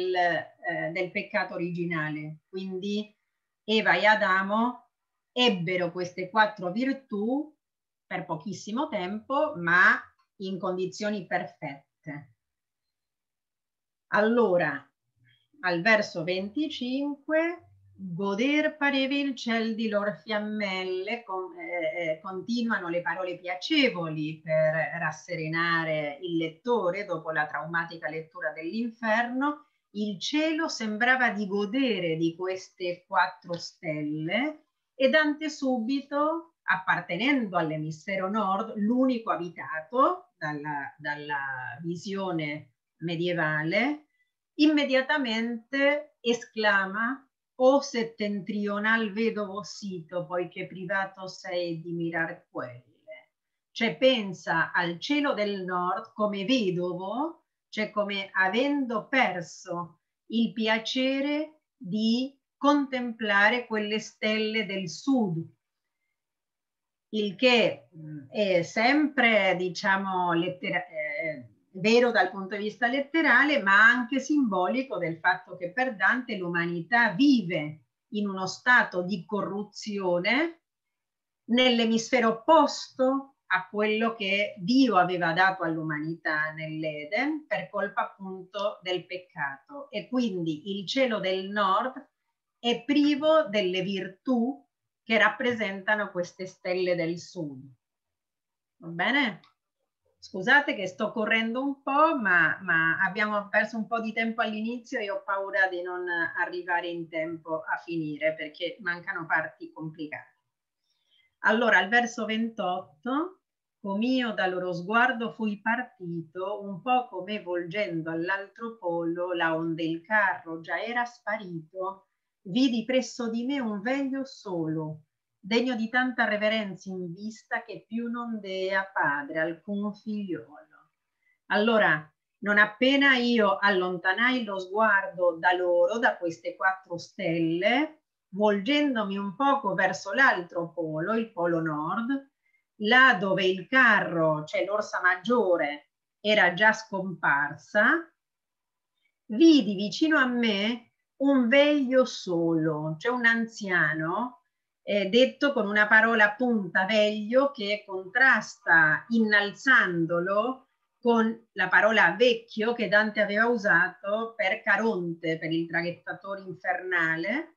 del peccato originale. Quindi Eva e Adamo ebbero queste 4 virtù per pochissimo tempo, ma in condizioni perfette. Allora, al verso 25, goder pareva il ciel di lor fiammelle, continuano le parole piacevoli per rasserenare il lettore dopo la traumatica lettura dell'inferno. Il cielo sembrava di godere di queste 4 stelle, e Dante subito, appartenendo all'emisfero nord, l'unico abitato dalla visione medievale, immediatamente esclama: o settentrional vedovo sito, poiché privato sei di mirar quelle. Cioè pensa al cielo del nord come vedovo, cioè come avendo perso il piacere di contemplare quelle stelle del sud, il che è sempre, diciamo, vero dal punto di vista letterale, ma anche simbolico del fatto che per Dante l'umanità vive in uno stato di corruzione nell'emisfero opposto a quello che Dio aveva dato all'umanità nell'Eden per colpa appunto del peccato. E quindi il cielo del nord è privo delle virtù che rappresentano queste stelle del sud. Va bene? Scusate che sto correndo un po', ma abbiamo perso un po' di tempo all'inizio e ho paura di non arrivare in tempo a finire perché mancano parti complicate. Allora, al verso 28, com'io da loro sguardo fui partito, un po' come volgendo all'altro polo, là onde il carro già era sparito, vidi presso di me un veglio solo, degno di tanta reverenza in vista che più non dea padre alcun figliolo. Allora, non appena io allontanai lo sguardo da loro, da queste 4 stelle, volgendomi un poco verso l'altro polo, il polo nord, là dove il carro, cioè l'Orsa Maggiore, era già scomparsa, vidi vicino a me un veglio solo, cioè un anziano, detto con una parola punta veglio, che contrasta innalzandolo con la parola vecchio che Dante aveva usato per Caronte, per il traghettatore infernale.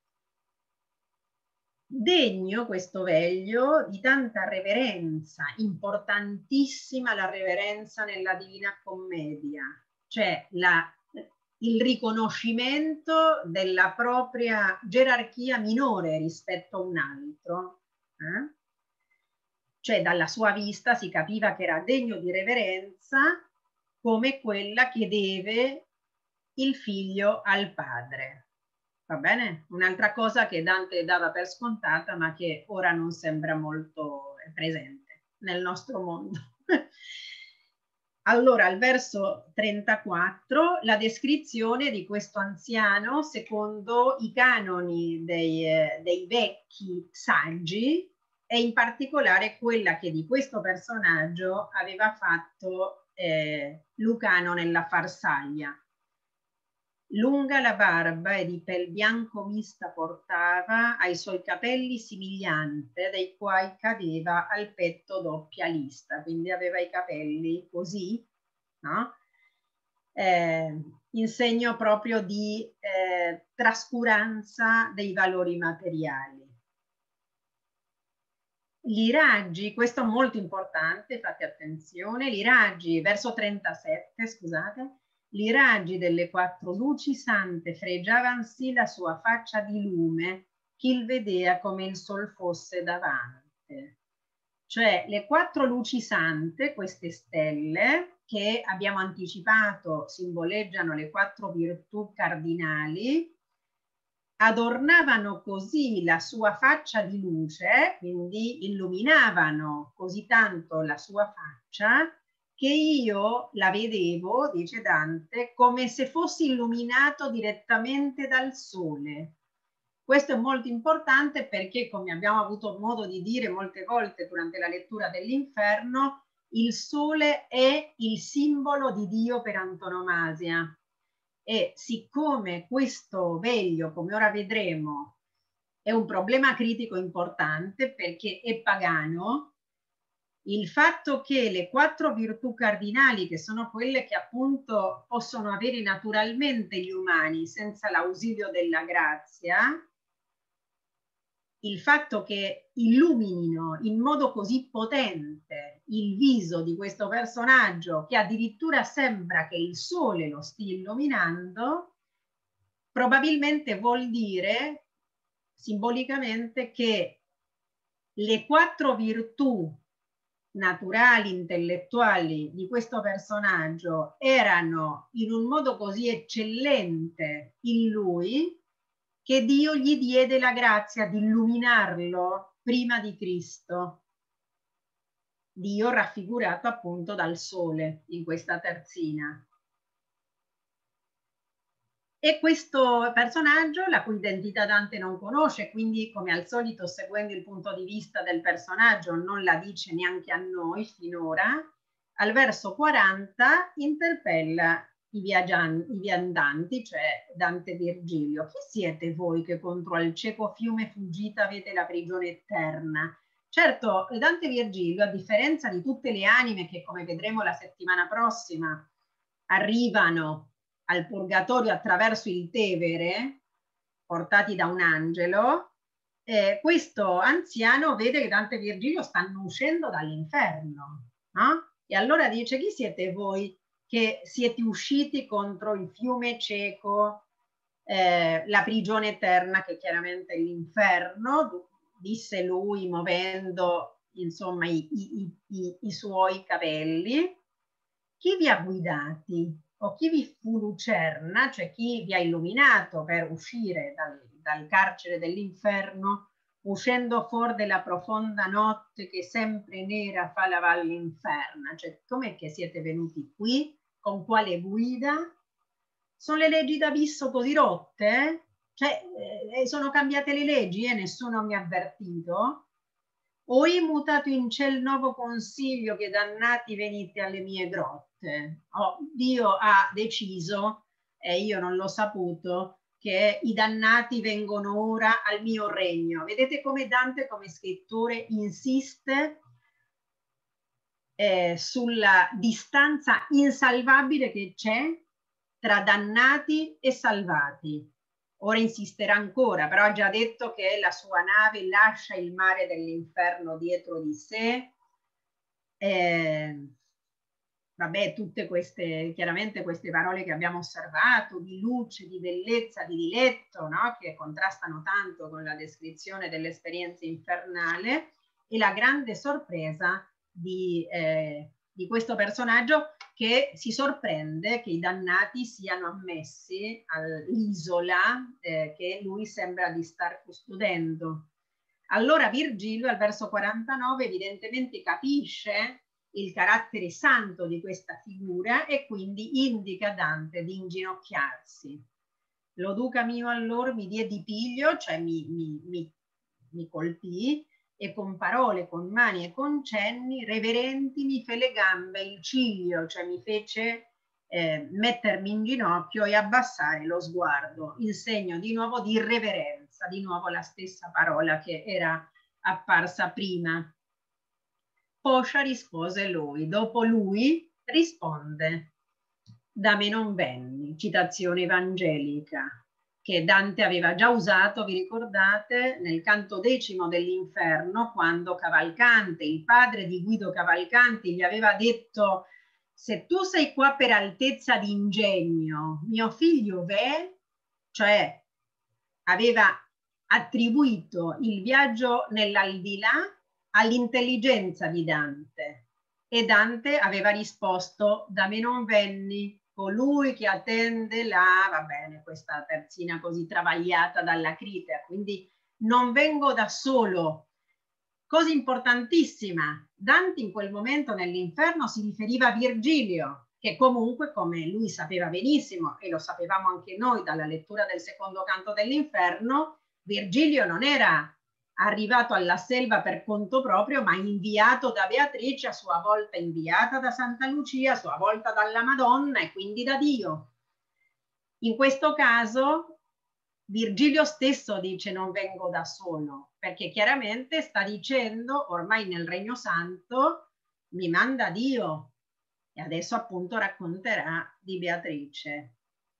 Degno questo veglio di tanta reverenza, importantissima la reverenza nella Divina Commedia, cioè il riconoscimento della propria gerarchia minore rispetto a un altro. Cioè dalla sua vista si capiva che era degno di reverenza come quella che deve il figlio al padre. Va bene? Un'altra cosa che Dante dava per scontata, ma che ora non sembra molto presente nel nostro mondo. Allora, al verso 34, la descrizione di questo anziano secondo i canoni dei vecchi saggi, e in particolare quella che di questo personaggio aveva fatto Lucano nella Farsaglia. Lunga la barba e di pel bianco mista portava, ai suoi capelli simigliante, dei quai cadeva al petto doppia lista, quindi aveva i capelli così, no? In segno proprio di trascuranza dei valori materiali. Gli raggi, questo è molto importante, fate attenzione, i raggi, verso 37, scusate, i raggi delle quattro luci sante fregiavansi la sua faccia di lume, chi il vedea come il sol fosse davanti. Cioè le quattro luci sante, queste stelle, che abbiamo anticipato simboleggiano le quattro virtù cardinali, adornavano così la sua faccia di luce, quindi illuminavano così tanto la sua faccia, che io la vedevo, dice Dante, come se fossi illuminato direttamente dal sole. Questo è molto importante perché, come abbiamo avuto modo di dire molte volte durante la lettura dell'Inferno, il sole è il simbolo di Dio per antonomasia. E siccome questo veglio, come ora vedremo, è un problema critico importante perché è pagano, il fatto che le quattro virtù cardinali, che sono quelle che appunto possono avere naturalmente gli umani senza l'ausilio della grazia, il fatto che illuminino in modo così potente il viso di questo personaggio, che addirittura sembra che il sole lo stia illuminando, probabilmente vuol dire simbolicamente che le quattro virtù naturali, intellettuali di questo personaggio erano in un modo così eccellente in lui che Dio gli diede la grazia di illuminarlo prima di Cristo. Dio raffigurato appunto dal sole in questa terzina. E questo personaggio, la cui identità Dante non conosce, quindi come al solito seguendo il punto di vista del personaggio non la dice neanche a noi finora, al verso 40 interpella i viandanti, cioè Dante e Virgilio. Chi siete voi che contro al cieco fiume fuggita avete la prigione eterna? Certo, Dante e Virgilio, a differenza di tutte le anime che, come vedremo la settimana prossima, arrivano al purgatorio attraverso il Tevere, portati da un angelo, questo anziano vede che Dante e Virgilio stanno uscendo dall'inferno, no? E allora dice: chi siete voi che siete usciti contro il fiume cieco, la prigione eterna, che chiaramente è l'inferno, disse lui muovendo insomma i suoi capelli. Chi vi ha guidati o chi vi fu lucerna, cioè chi vi ha illuminato per uscire dal carcere dell'inferno, uscendo fuori della profonda notte che sempre nera fa la valle inferna? Cioè, com'è che siete venuti qui? Con quale guida? Sono le leggi d'abisso così rotte? Cioè, sono cambiate le leggi e nessuno mi ha avvertito? O è mutato in ciel nuovo consiglio che dannati venite alle mie grotte? Oh, Dio ha deciso, e io non l'ho saputo, che i dannati vengono ora al mio regno. Vedete come Dante, come scrittore, insiste sulla distanza insalvabile che c'è tra dannati e salvati. Ora insisterà ancora, però ha già detto che la sua nave lascia il mare dell'inferno dietro di sé. Vabbè, tutte queste, chiaramente queste parole che abbiamo osservato, di luce, di bellezza, di diletto, no? Che contrastano tanto con la descrizione dell'esperienza infernale, e la grande sorpresa di questo personaggio che si sorprende che i dannati siano ammessi all'isola che lui sembra di star custodendo. Allora Virgilio al verso 49 evidentemente capisce il carattere santo di questa figura e quindi indica a Dante di inginocchiarsi. Lo duca mio allora mi diede di piglio, cioè mi colpì, e con parole, con mani e con cenni reverenti mi fe le gambe, il ciglio, cioè mi fece mettermi in ginocchio e abbassare lo sguardo, in segno di nuovo di irreverenza, di nuovo la stessa parola che era apparsa prima. Poscia rispose lui, dopo lui risponde: da me non venni, citazione evangelica, che Dante aveva già usato, vi ricordate, nel canto 10 dell'Inferno, quando Cavalcanti, il padre di Guido Cavalcanti, gli aveva detto: se tu sei qua per altezza di ingegno, mio figlio v'è, cioè aveva attribuito il viaggio nell'aldilà all'intelligenza di Dante, e Dante aveva risposto: da me non venni, colui che attende la, va bene, questa terzina così travagliata dalla critica, quindi non vengo da solo. Cosa importantissima, Dante in quel momento nell'Inferno si riferiva a Virgilio, che comunque, come lui sapeva benissimo, e lo sapevamo anche noi dalla lettura del secondo canto dell'Inferno, Virgilio non era arrivato alla selva per conto proprio, ma inviato da Beatrice, a sua volta inviata da Santa Lucia, a sua volta dalla Madonna e quindi da Dio. In questo caso Virgilio stesso dice non vengo da solo, perché chiaramente sta dicendo ormai nel Regno Santo mi manda Dio, e adesso appunto racconterà di Beatrice.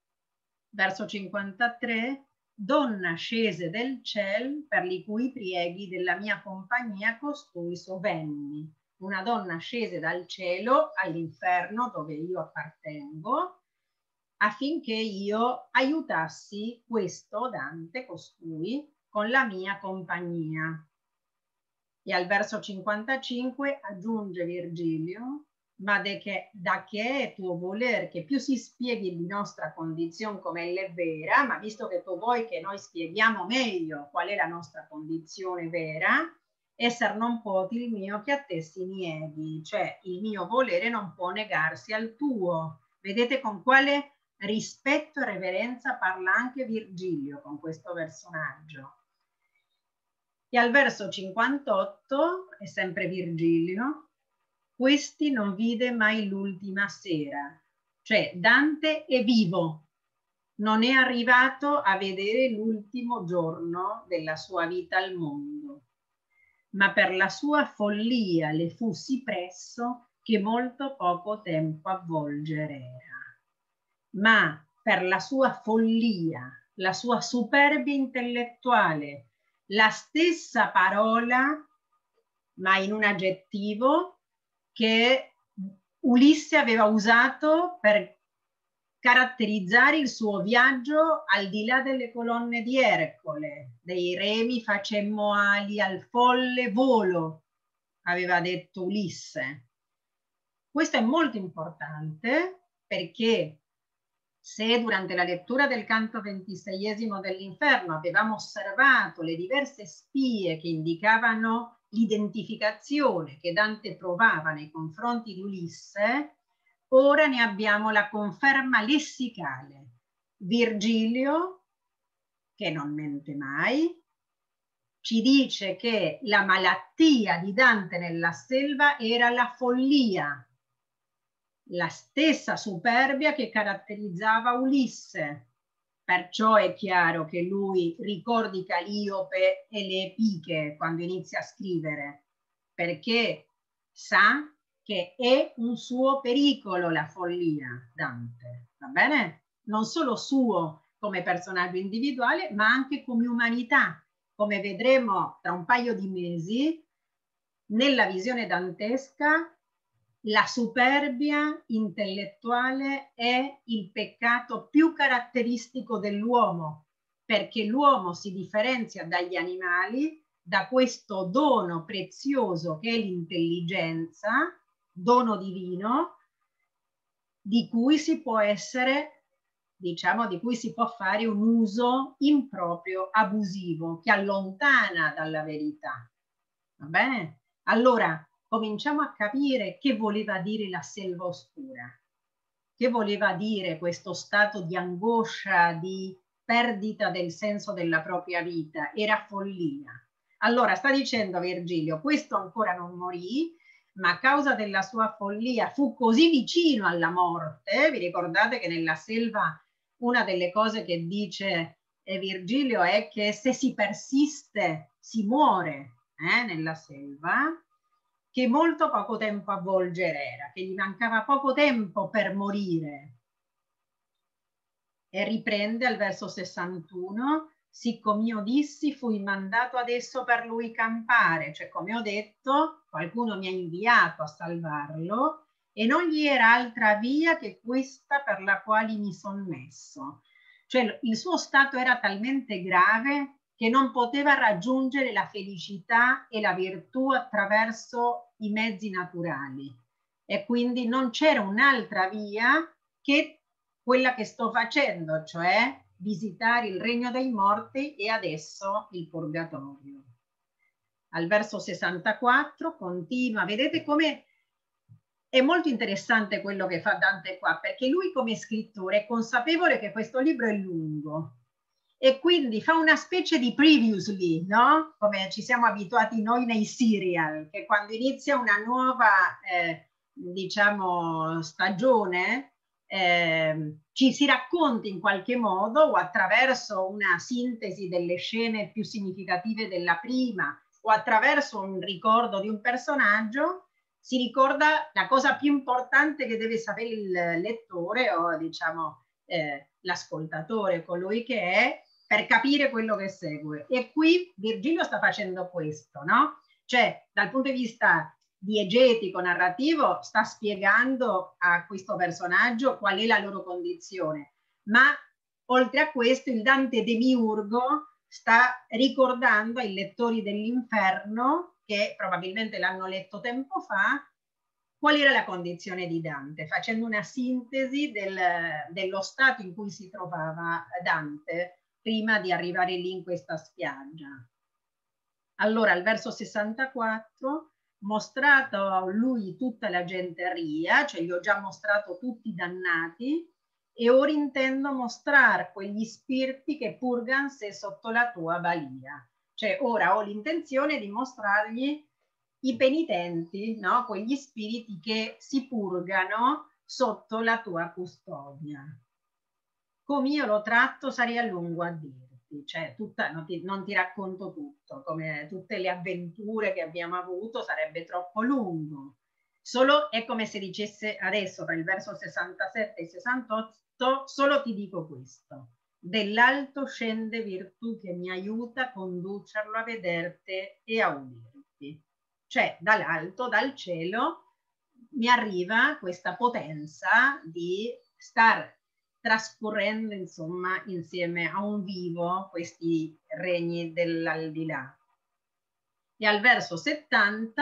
Verso 53: donna scese del ciel, per li cui prieghi della mia compagnia costui sovenni. Una donna scese dal cielo all'inferno dove io appartengo, affinché io aiutassi questo Dante, costui, con la mia compagnia. E al verso 55 aggiunge Virgilio: ma da che è tuo voler che più si spieghi di nostra condizione come è vera, ma visto che tu vuoi che noi spieghiamo meglio qual è la nostra condizione vera, esser non poti il mio che a te si nieghi, cioè il mio volere non può negarsi al tuo. Vedete con quale rispetto e reverenza parla anche Virgilio con questo personaggio. E al verso 58, è sempre Virgilio: questi non vide mai l'ultima sera, cioè Dante è vivo, non è arrivato a vedere l'ultimo giorno della sua vita al mondo, ma per la sua follia le fu sì presso che molto poco tempo avvolgere era. Ma per la sua follia, la sua superbia intellettuale, la stessa parola, ma in un aggettivo, che Ulisse aveva usato per caratterizzare il suo viaggio al di là delle colonne di Ercole. Dei remi facemmo ali al folle volo, aveva detto Ulisse. Questo è molto importante, perché se durante la lettura del canto 26esimo dell'Inferno avevamo osservato le diverse spie che indicavano l'identificazione che Dante provava nei confronti di Ulisse, ora ne abbiamo la conferma lessicale. Virgilio, che non mente mai, ci dice che la malattia di Dante nella selva era la follia, la stessa superbia che caratterizzava Ulisse. Perciò è chiaro che lui ricordi Caliope e le Epiche quando inizia a scrivere, perché sa che è un suo pericolo la follia, Dante, va bene? Non solo suo come personaggio individuale, ma anche come umanità, come vedremo tra un paio di mesi. Nella visione dantesca la superbia intellettuale è il peccato più caratteristico dell'uomo, perché l'uomo si differenzia dagli animali da questo dono prezioso che è l'intelligenza, dono divino, di cui si può essere, diciamo, di cui si può fare un uso improprio, abusivo, che allontana dalla verità. Va bene? Allora, cominciamo a capire che voleva dire la selva oscura. Che voleva dire questo stato di angoscia, di perdita del senso della propria vita? Era follia. Allora, sta dicendo Virgilio, questo ancora non morì, ma a causa della sua follia fu così vicino alla morte. Vi ricordate che nella selva una delle cose che dice Virgilio è che se si persiste si muore nella selva, che molto poco tempo a volgere era, che gli mancava poco tempo per morire. E riprende al verso 61, siccome io dissi fui mandato adesso per lui campare, cioè come ho detto qualcuno mi ha inviato a salvarlo e non gli era altra via che questa per la quale mi son messo. Cioè il suo stato era talmente grave che non poteva raggiungere la felicità e la virtù attraverso i mezzi naturali e quindi non c'era un'altra via che quella che sto facendo, cioè visitare il regno dei morti e adesso il purgatorio. Al verso 64 continua, vedete come è molto interessante quello che fa Dante qua, perché lui come scrittore è consapevole che questo libro è lungo e quindi fa una specie di previously, no? Come ci siamo abituati noi nei serial, che quando inizia una nuova, diciamo, stagione, ci si racconta in qualche modo o attraverso una sintesi delle scene più significative della prima o attraverso un ricordo di un personaggio, si ricorda la cosa più importante che deve sapere il lettore o diciamo l'ascoltatore, colui che è, per capire quello che segue. E qui Virgilio sta facendo questo, no? Cioè, dal punto di vista diegetico, narrativo, sta spiegando a questo personaggio qual è la loro condizione, ma oltre a questo il Dante demiurgo sta ricordando ai lettori dell'Inferno, che probabilmente l'hanno letto tempo fa, qual era la condizione di Dante, facendo una sintesi dello stato in cui si trovava Dante prima di arrivare lì in questa spiaggia. Allora, al verso 64, mostrato a lui tutta la gente ria, cioè gli ho già mostrato tutti i dannati, e ora intendo mostrar quegli spiriti che purgan se sotto la tua balia. Cioè ora ho l'intenzione di mostrargli i penitenti, no? Quegli spiriti che si purgano sotto la tua custodia. Come io lo tratto sarei a lungo a dirti, cioè non ti racconto tutto, come tutte le avventure che abbiamo avuto sarebbe troppo lungo. Solo è come se dicesse adesso, tra il verso 67 e 68, solo ti dico questo. Dell'alto scende virtù che mi aiuta a conducerlo a vederti e a udirti. Cioè dall'alto, dal cielo, mi arriva questa potenza di star trascorrendo insomma insieme a un vivo questi regni dell'aldilà. E al verso 70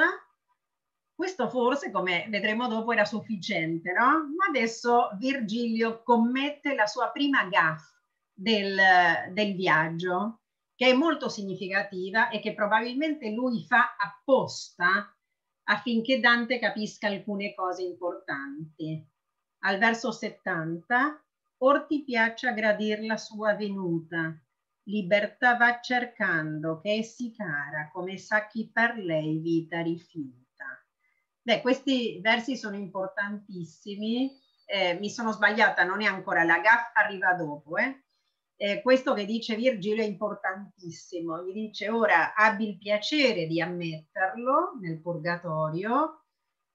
questo forse, come vedremo dopo, era sufficiente, no? Ma adesso Virgilio commette la sua prima gaffe del viaggio, che è molto significativa e che probabilmente lui fa apposta affinché Dante capisca alcune cose importanti. Al verso 70, or ti piaccia gradir la sua venuta, libertà va cercando, che è sì cara, come sa chi per lei vita rifiuta. Beh, questi versi sono importantissimi, mi sono sbagliata, non è ancora, la gaffa arriva dopo. Questo che dice Virgilio è importantissimo, gli dice ora abbi il piacere di ammetterlo nel purgatorio,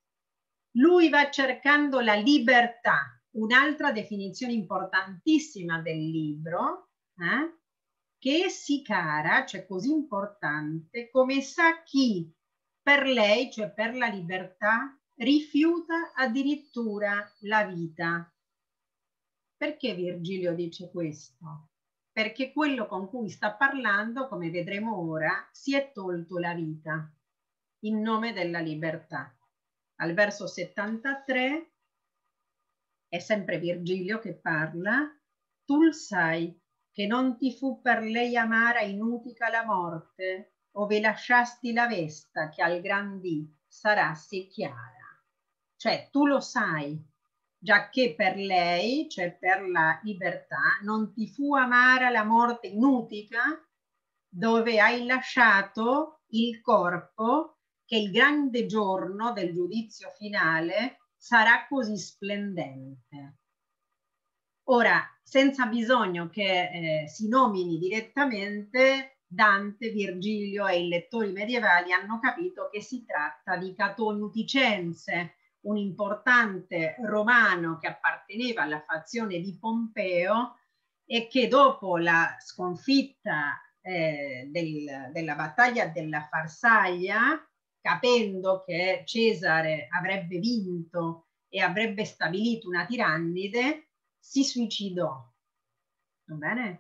lui va cercando la libertà, un'altra definizione importantissima del libro, che è sì cara, cioè così importante, come sa chi per lei, cioè per la libertà, rifiuta addirittura la vita. Perché Virgilio dice questo? Perché quello con cui sta parlando, come vedremo ora, si è tolto la vita in nome della libertà. Al verso 73 è sempre Virgilio che parla, tu sai che non ti fu per lei amara in Utica la morte, ove lasciasti la vesta che al gran dì sarà sì chiara. Cioè tu lo sai, giacché per lei, cioè per la libertà, non ti fu amara la morte in Utica, dove hai lasciato il corpo che il grande giorno del giudizio finale sarà così splendente. Ora, senza bisogno che si nomini direttamente, Dante, Virgilio e i lettori medievali hanno capito che si tratta di Catone Uticense, un importante romano che apparteneva alla fazione di Pompeo e che dopo la sconfitta della battaglia della Farsaglia, capendo che Cesare avrebbe vinto e avrebbe stabilito una tirannide, si suicidò. Va bene?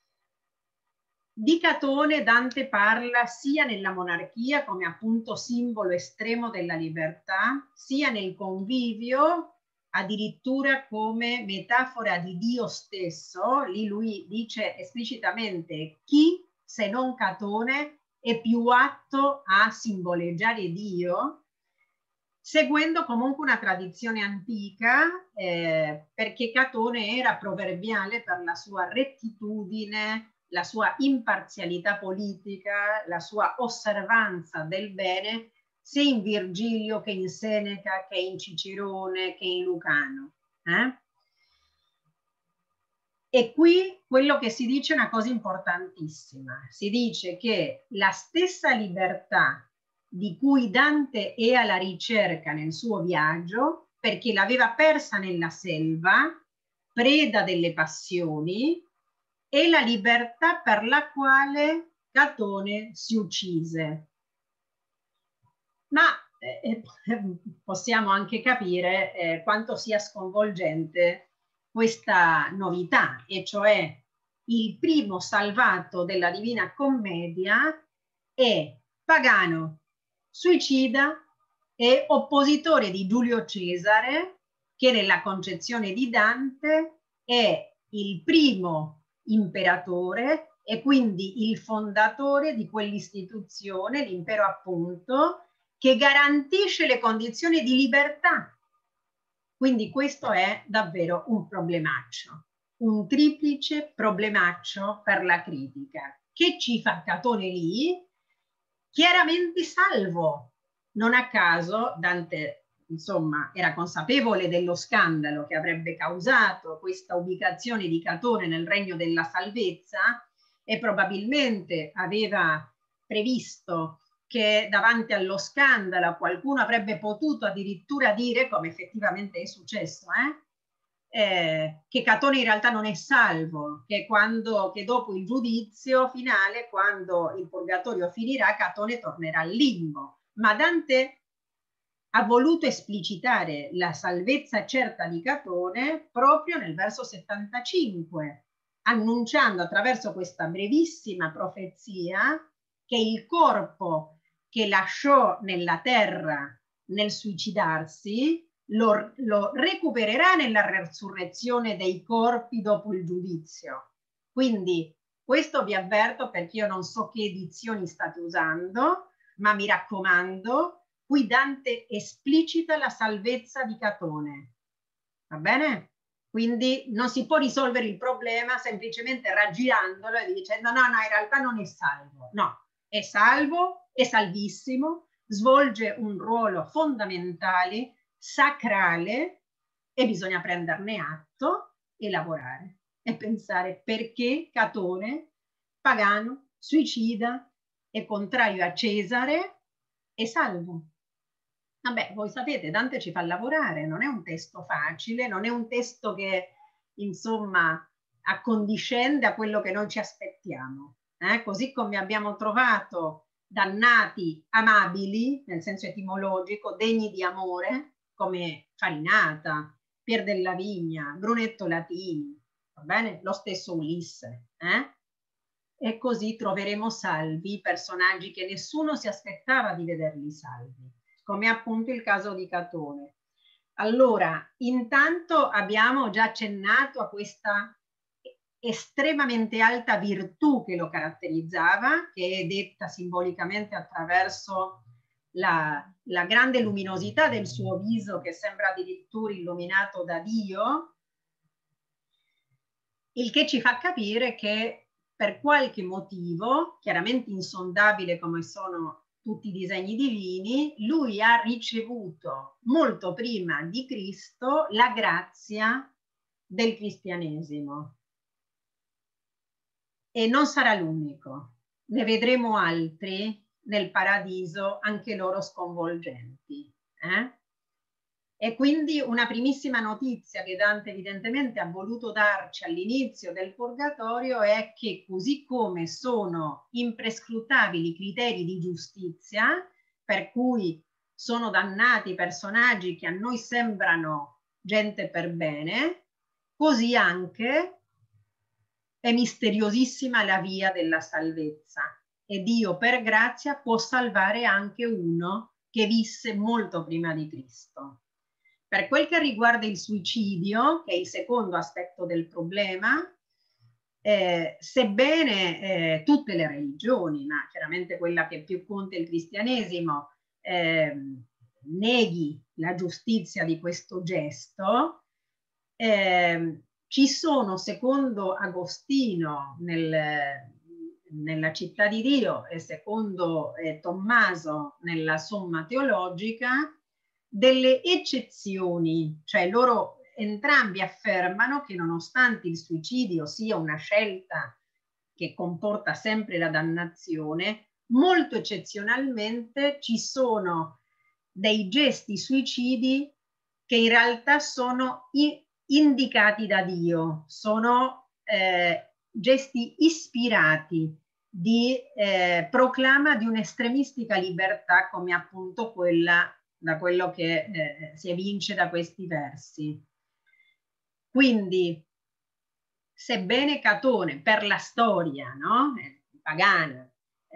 Di Catone Dante parla sia nella monarchia come appunto simbolo estremo della libertà, sia nel convivio, addirittura come metafora di Dio stesso. Lì lui dice esplicitamente: chi se non Catone è più atto a simboleggiare Dio, seguendo comunque una tradizione antica, perché Catone era proverbiale per la sua rettitudine, la sua imparzialità politica, la sua osservanza del bene, sia in Virgilio che in Seneca, che in Cicerone, che in Lucano. E qui quello che si dice è una cosa importantissima. Si dice che la stessa libertà di cui Dante è alla ricerca nel suo viaggio, perché l'aveva persa nella selva, preda delle passioni, è la libertà per la quale Catone si uccise. Ma possiamo anche capire quanto sia sconvolgente questa novità, e cioè il primo salvato della Divina Commedia è pagano, suicida e oppositore di Giulio Cesare, che nella concezione di Dante è il primo imperatore e quindi il fondatore di quell'istituzione, l'impero appunto, che garantisce le condizioni di libertà. Quindi questo è davvero un problemaccio, un triplice problemaccio per la critica. Che ci fa Catone lì? Chiaramente salvo. Non a caso Dante, insomma, era consapevole dello scandalo che avrebbe causato questa ubicazione di Catone nel regno della salvezza e probabilmente aveva previsto che davanti allo scandalo qualcuno avrebbe potuto addirittura dire, come effettivamente è successo, che Catone in realtà non è salvo, che dopo il giudizio finale, quando il purgatorio finirà, Catone tornerà al limbo. Ma Dante ha voluto esplicitare la salvezza certa di Catone proprio nel verso 75, annunciando attraverso questa brevissima profezia che il corpo che lasciò nella terra nel suicidarsi lo recupererà nella resurrezione dei corpi dopo il giudizio. Quindi questo vi avverto, perché io non so che edizioni state usando, ma mi raccomando, qui Dante esplicita la salvezza di Catone. Va bene? Quindi non si può risolvere il problema semplicemente raggirandolo e dicendo no, in realtà non è salvo. No, è salvo, è salvissimo, svolge un ruolo fondamentale, sacrale, e bisogna prenderne atto e lavorare e pensare perché Catone, pagano, suicida, è contrario a Cesare, è salvo. Vabbè, voi sapete, Dante ci fa lavorare, non è un testo facile, non è un testo che, insomma, accondiscende a quello che noi ci aspettiamo. Così come abbiamo trovato dannati amabili, nel senso etimologico, degni di amore, come Farinata, Pier della Vigna, Brunetto Latini, va bene? Lo stesso Ulisse. E così troveremo salvi personaggi che nessuno si aspettava di vederli salvi, come appunto il caso di Catone. Allora, intanto abbiamo già accennato a questa estremamente alta virtù che lo caratterizzava, che è detta simbolicamente attraverso la grande luminosità del suo viso, che sembra addirittura illuminato da Dio, il che ci fa capire che per qualche motivo, chiaramente insondabile come sono tutti i disegni divini, lui ha ricevuto molto prima di Cristo la grazia del cristianesimo. E non sarà l'unico, ne vedremo altri nel paradiso, anche loro sconvolgenti. E quindi una primissima notizia che Dante evidentemente ha voluto darci all'inizio del Purgatorio è che, così come sono imprescrutabili i criteri di giustizia, per cui sono dannati personaggi che a noi sembrano gente per bene, così anche è misteriosissima la via della salvezza e Dio per grazia può salvare anche uno che visse molto prima di Cristo. Per quel che riguarda il suicidio, che è il secondo aspetto del problema, sebbene tutte le religioni, ma chiaramente quella che più conta è il cristianesimo, neghi la giustizia di questo gesto, ci sono, secondo Agostino nella Città di Dio e secondo Tommaso nella Somma Teologica, delle eccezioni, cioè loro entrambi affermano che nonostante il suicidio sia una scelta che comporta sempre la dannazione, molto eccezionalmente ci sono dei gesti suicidi che in realtà sono indicati da Dio, sono gesti ispirati di proclama di un'estremistica libertà come appunto quella da quello che si evince da questi versi. Quindi, sebbene Catone per la storia, no? Pagana,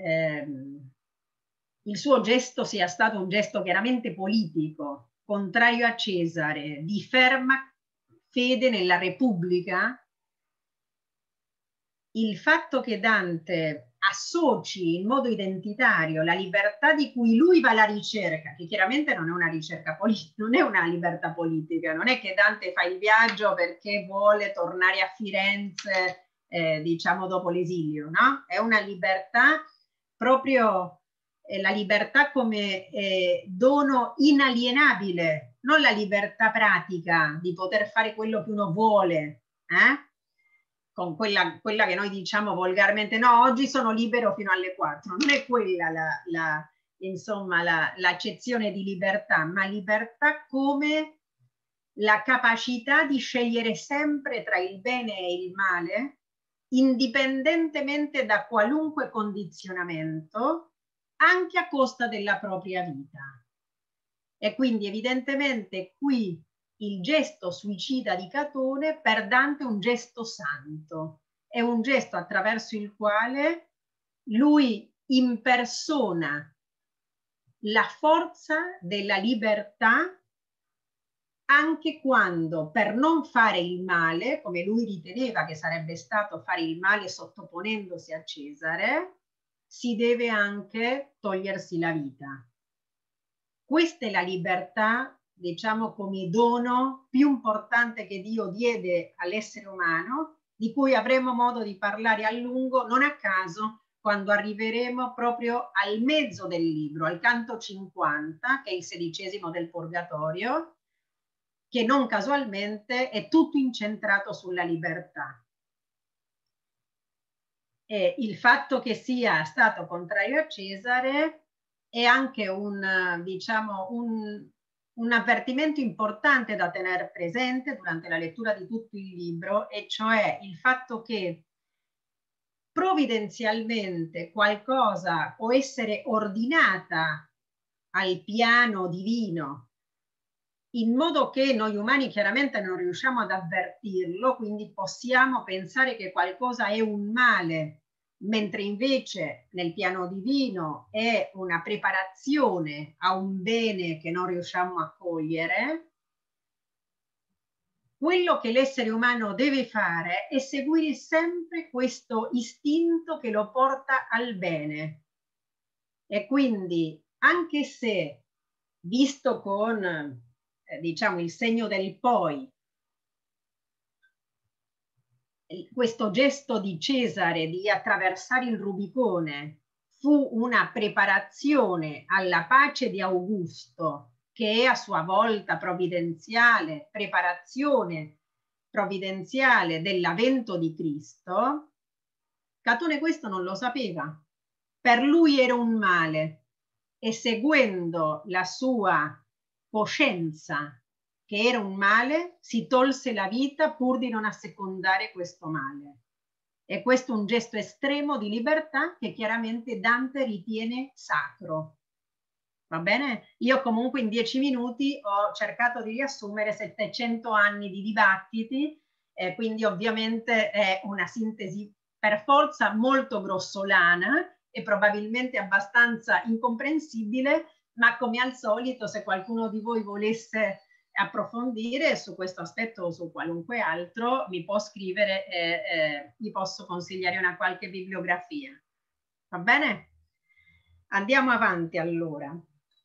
il suo gesto sia stato un gesto chiaramente politico, contrario a Cesare, di ferma fede nella Repubblica, il fatto che Dante associ in modo identitario la libertà di cui lui va alla ricerca, che chiaramente non è una ricerca politica, non è una libertà politica, non è che Dante fa il viaggio perché vuole tornare a Firenze, diciamo dopo l'esilio, no? È una libertà proprio la libertà come dono inalienabile, non la libertà pratica di poter fare quello che uno vuole, con quella che noi diciamo volgarmente, no, oggi sono libero fino alle 4, non è quella insomma l'accezione di libertà, ma libertà come la capacità di scegliere sempre tra il bene e il male, indipendentemente da qualunque condizionamento, anche a costa della propria vita. E quindi evidentemente qui il gesto suicida di Catone per Dante è un gesto santo, è un gesto attraverso il quale lui impersona la forza della libertà anche quando per non fare il male, come lui riteneva che sarebbe stato fare il male sottoponendosi a Cesare, si deve anche togliersi la vita. Questa è la libertà, diciamo, come dono più importante che Dio diede all'essere umano, di cui avremo modo di parlare a lungo, non a caso, quando arriveremo proprio al mezzo del libro, al canto 50, che è il 16° del Purgatorio, che non casualmente è tutto incentrato sulla libertà. E il fatto che sia stato contrario a Cesare è anche diciamo, un avvertimento importante da tenere presente durante la lettura di tutto il libro, e cioè il fatto che provvidenzialmente qualcosa può essere ordinata al piano divino in modo che noi umani chiaramente non riusciamo ad avvertirlo, quindi possiamo pensare che qualcosa è un male, mentre invece nel piano divino è una preparazione a un bene che non riusciamo a cogliere, quello che l'essere umano deve fare è seguire sempre questo istinto che lo porta al bene. E quindi, anche se visto con, diciamo, il segno del poi, questo gesto di Cesare di attraversare il Rubicone fu una preparazione alla pace di Augusto, che è a sua volta provvidenziale, preparazione provvidenziale dell'avvento di Cristo, Catone questo non lo sapeva. Per lui era un male e seguendo la sua coscienza che era un male, si tolse la vita pur di non assecondare questo male. E questo è un gesto estremo di libertà che chiaramente Dante ritiene sacro. Va bene? Io comunque in 10 minuti ho cercato di riassumere 700 anni di dibattiti, quindi ovviamente è una sintesi per forza molto grossolana e probabilmente abbastanza incomprensibile, ma come al solito se qualcuno di voi volesse approfondire su questo aspetto o su qualunque altro mi può scrivere e vi posso consigliare una qualche bibliografia. Va bene? Andiamo avanti allora.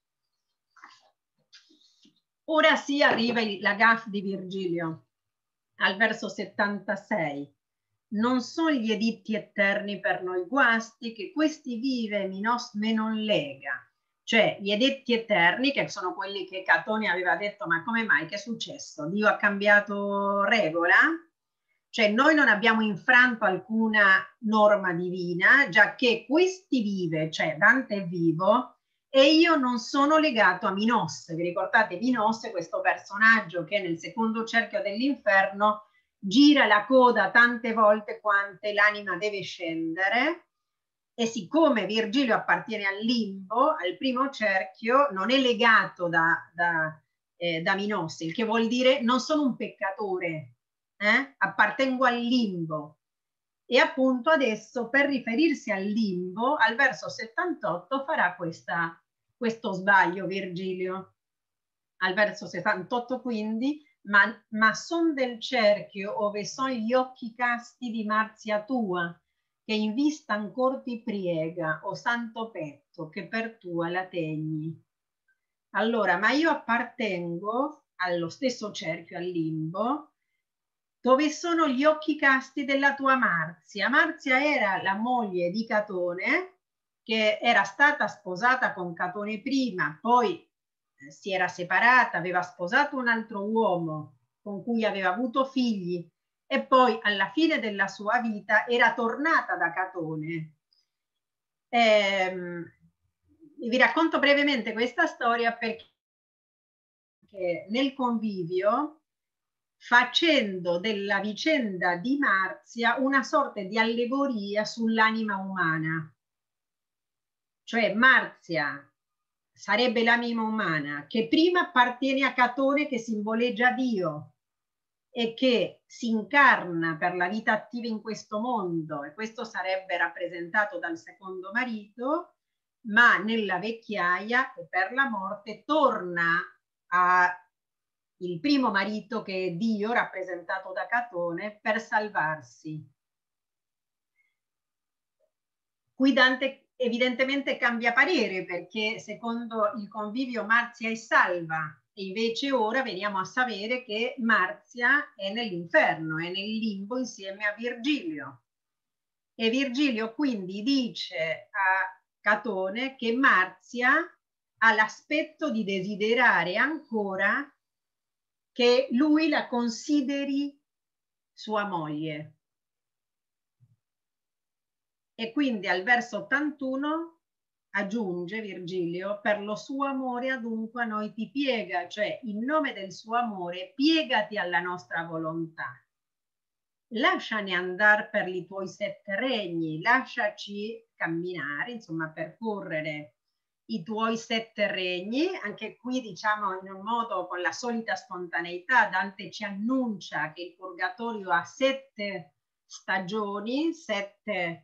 Ora sì arriva la gaffe di Virgilio al verso 76. Non sono gli editti eterni per noi guasti, che questi vive me non lega. Cioè gli edetti eterni, che sono quelli che Catone aveva detto, ma come mai, che è successo? Dio ha cambiato regola? Cioè noi non abbiamo infranto alcuna norma divina, già che questi vive, cioè Dante è vivo, e io non sono legato a Minosse. Vi ricordate Minosse, questo personaggio che nel secondo cerchio dell'inferno gira la coda tante volte quante l'anima deve scendere, e siccome Virgilio appartiene al limbo, al primo cerchio, non è legato da Minosse, il che vuol dire non sono un peccatore, appartengo al limbo. E appunto adesso per riferirsi al limbo, al verso 78 farà questo sbaglio Virgilio. Al verso 78 quindi, ma son del cerchio ove son gli occhi casti di Marzia tua, che in vista ancor ti priega, o santo petto, che per tua la tegni. Allora, ma io appartengo allo stesso cerchio, al limbo, dove sono gli occhi casti della tua Marzia. Marzia era la moglie di Catone, che era stata sposata con Catone prima, poi si era separata, aveva sposato un altro uomo con cui aveva avuto figli e poi alla fine della sua vita era tornata da Catone. Vi racconto brevemente questa storia perché nel convivio, facendo della vicenda di Marzia una sorta di allegoria sull'anima umana. Cioè Marzia sarebbe l'anima umana che prima appartiene a Catone, che simboleggia Dio e che si incarna per la vita attiva in questo mondo, e questo sarebbe rappresentato dal secondo marito, ma nella vecchiaia e per la morte torna a il primo marito, che è Dio rappresentato da Catone, per salvarsi. Qui Dante evidentemente cambia parere, perché secondo il convivio Marzia è salva, e invece ora veniamo a sapere che Marzia è nell'inferno, è nel limbo insieme a Virgilio. E Virgilio quindi dice a Catone che Marzia ha l'aspetto di desiderare ancora che lui la consideri sua moglie. E quindi al verso 81 aggiunge Virgilio: per lo suo amore adunque a noi ti piega, cioè in nome del suo amore piegati alla nostra volontà. Lasciane andare per i tuoi 7 regni, lasciaci camminare, insomma percorrere i tuoi 7 regni. Anche qui diciamo in un modo con la solita spontaneità Dante ci annuncia che il purgatorio ha 7 stagioni, 7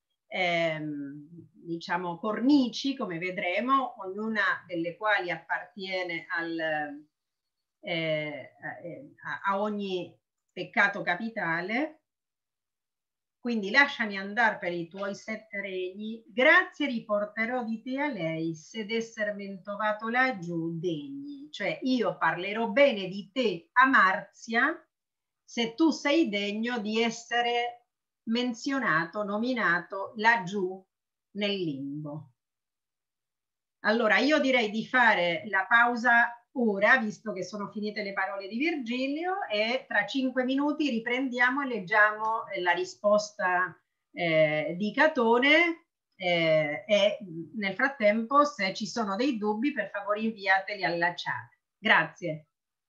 diciamo cornici, come vedremo, ognuna delle quali appartiene a ogni peccato capitale. Quindi lasciami andare per i tuoi 7 regni, grazie riporterò di te a lei, sed esser mentovato laggiù degni. Cioè io parlerò bene di te a Marzia se tu sei degno di essere menzionato, nominato laggiù nel limbo. Allora io direi di fare la pausa ora, visto che sono finite le parole di Virgilio, e tra 5 minuti riprendiamo e leggiamo la risposta di Catone, e nel frattempo, se ci sono dei dubbi, per favore inviateli alla chat. Grazie.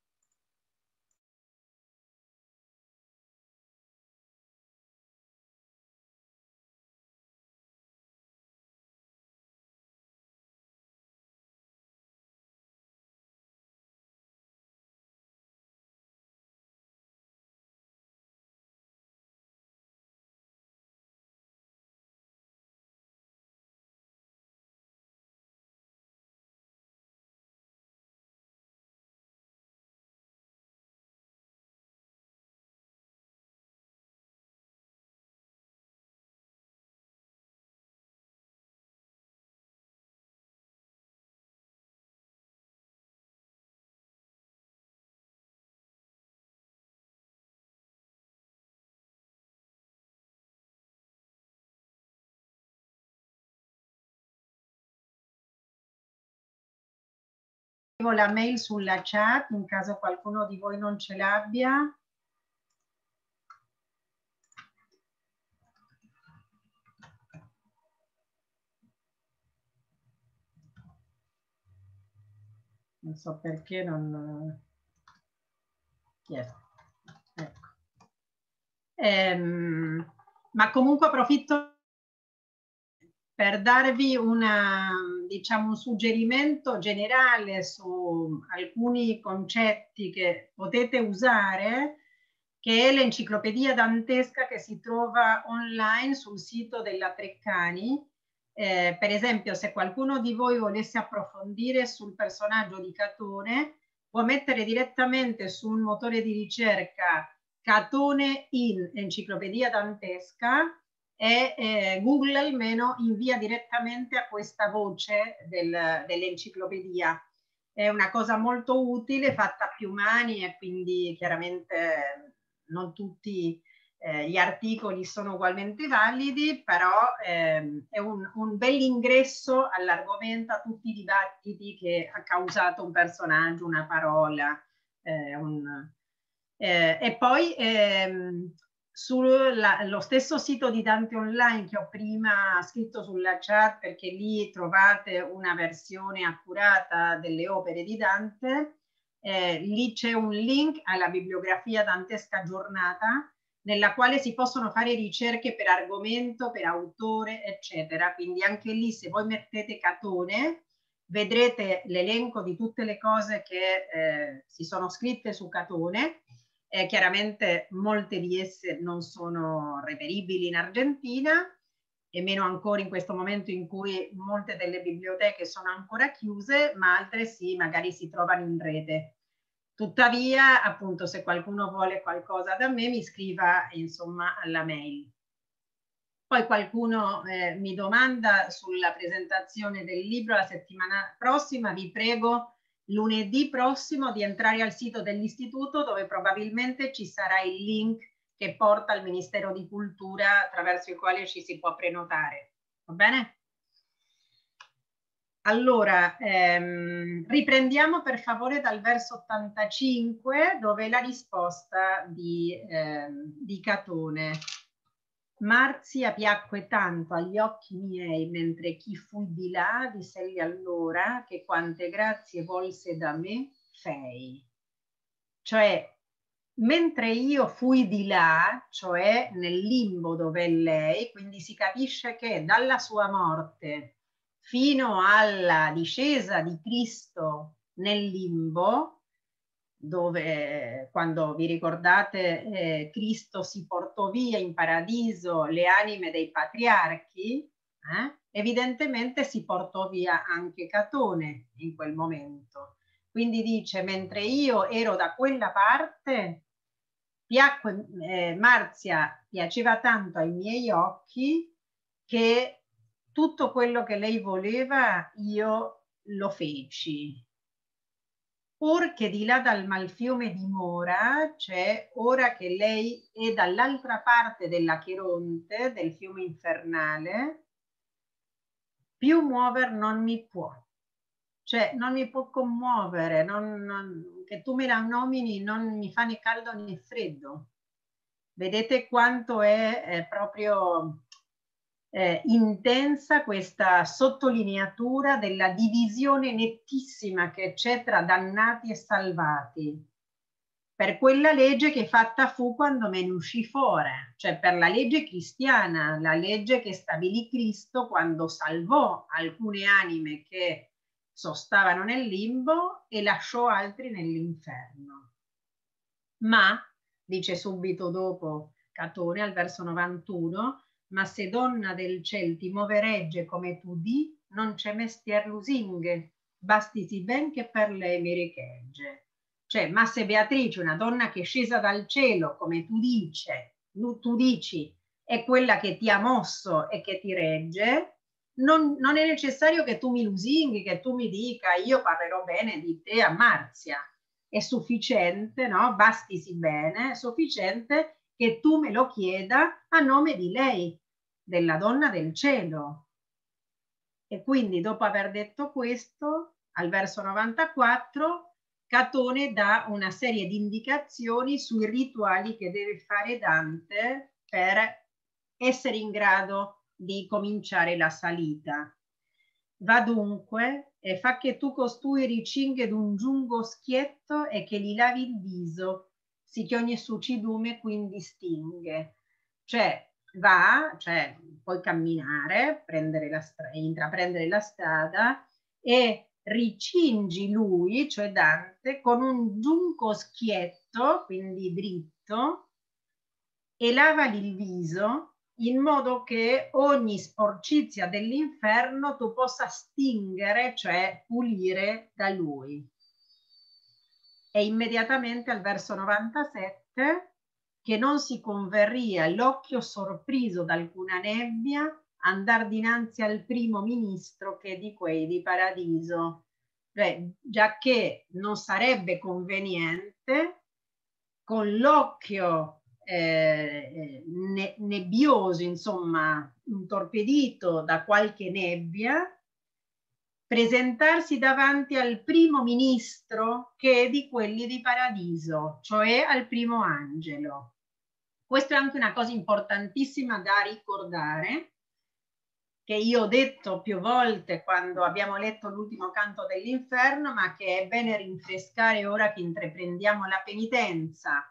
La mail sulla chat in caso qualcuno di voi non ce l'abbia. Non so perché non... Yes. Ecco. Ma comunque approfitto per darvi diciamo, un suggerimento generale su alcuni concetti che potete usare, che è l'enciclopedia dantesca che si trova online sul sito della Treccani. Per esempio, se qualcuno di voi volesse approfondire sul personaggio di Catone, può mettere direttamente su un motore di ricerca Catone in enciclopedia dantesca e Google almeno invia direttamente a questa voce dell'enciclopedia. È una cosa molto utile, fatta a più mani, e quindi chiaramente non tutti gli articoli sono ugualmente validi, però è un bell'ingresso all'argomento, a tutti i dibattiti che ha causato un personaggio, una parola. E poi sullo stesso sito di Dante Online che ho prima scritto sulla chat, perché lì trovate una versione accurata delle opere di Dante, lì c'è un link alla bibliografia dantesca aggiornata, nella quale si possono fare ricerche per argomento, per autore, eccetera. Quindi anche lì, se voi mettete Catone, vedrete l'elenco di tutte le cose che si sono scritte su Catone. Chiaramente molte di esse non sono reperibili in Argentina, e meno ancora in questo momento in cui molte delle biblioteche sono ancora chiuse, ma altre sì, magari si trovano in rete. Tuttavia, appunto, se qualcuno vuole qualcosa da me, mi scriva insomma alla mail. Poi qualcuno mi domanda sulla presentazione del libro la settimana prossima. Vi prego lunedì prossimo di entrare al sito dell'istituto, dove probabilmente ci sarà il link che porta al Ministero di Cultura, attraverso il quale ci si può prenotare. Va bene? Allora, riprendiamo per favore dal verso 85, dove è la risposta di Catone. Marzia piacque tanto agli occhi miei, mentre chi fui di là, diss'egli allora, che quante grazie volse da me, fei. Cioè, mentre io fui di là, cioè nel limbo dove è lei, quindi si capisce che dalla sua morte fino alla discesa di Cristo nel limbo, dove, quando vi ricordate, Cristo si portò via in paradiso le anime dei patriarchi, evidentemente si portò via anche Catone in quel momento. Quindi dice, mentre io ero da quella parte, Marzia piaceva tanto ai miei occhi che tutto quello che lei voleva io lo feci. Or che di là dal malfiume dimora, cioè ora che lei è dall'altra parte della Cheronte, del fiume infernale, più muover non mi può. Cioè non mi può commuovere, che tu me la nomini non mi fa né caldo né freddo. Vedete quanto è proprio intensa questa sottolineatura della divisione nettissima che c'è tra dannati e salvati. Per quella legge che fatta fu quando me ne uscì fuori, cioè per la legge cristiana, la legge che stabilì Cristo quando salvò alcune anime che sostavano nel limbo e lasciò altri nell'inferno. Ma, dice subito dopo Catone al verso 91, ma se donna del ciel ti moveregge come tu di, non c'è mestier lusinghe, bastisi ben che per lei mi richegge. Cioè, ma se Beatrice, una donna che è scesa dal cielo, come tu dici, è quella che ti ha mosso e che ti regge, non è necessario che tu mi lusinghi, che tu mi dica io parlerò bene di te a Marzia. È sufficiente, no? Bastisi bene, è sufficiente che tu me lo chieda a nome di lei, della donna del cielo. E quindi dopo aver detto questo, al verso 94, Catone dà una serie di indicazioni sui rituali che deve fare Dante per essere in grado di cominciare la salita. Va dunque e fa che tu costui ricinghe d'un giungo schietto e che gli lavi il viso, sì che ogni sucidume quindi stinghe. Cioè va, cioè puoi camminare, intraprendere la strada e ricingi lui, cioè Dante, con un giunco schietto, quindi dritto, e lavali il viso in modo che ogni sporcizia dell'inferno tu possa stingere, cioè pulire da lui. E immediatamente al verso 97 che non si converria l'occhio sorpreso da alcuna nebbia andar dinanzi al primo ministro che di quei di paradiso, già che non sarebbe conveniente con l'occhio nebbioso, insomma, intorpidito da qualche nebbia, presentarsi davanti al primo ministro che è di quelli di paradiso, cioè al primo angelo. Questa è anche una cosa importantissima da ricordare, che io ho detto più volte quando abbiamo letto l'ultimo canto dell'inferno, ma che è bene rinfrescare ora che intraprendiamo la penitenza.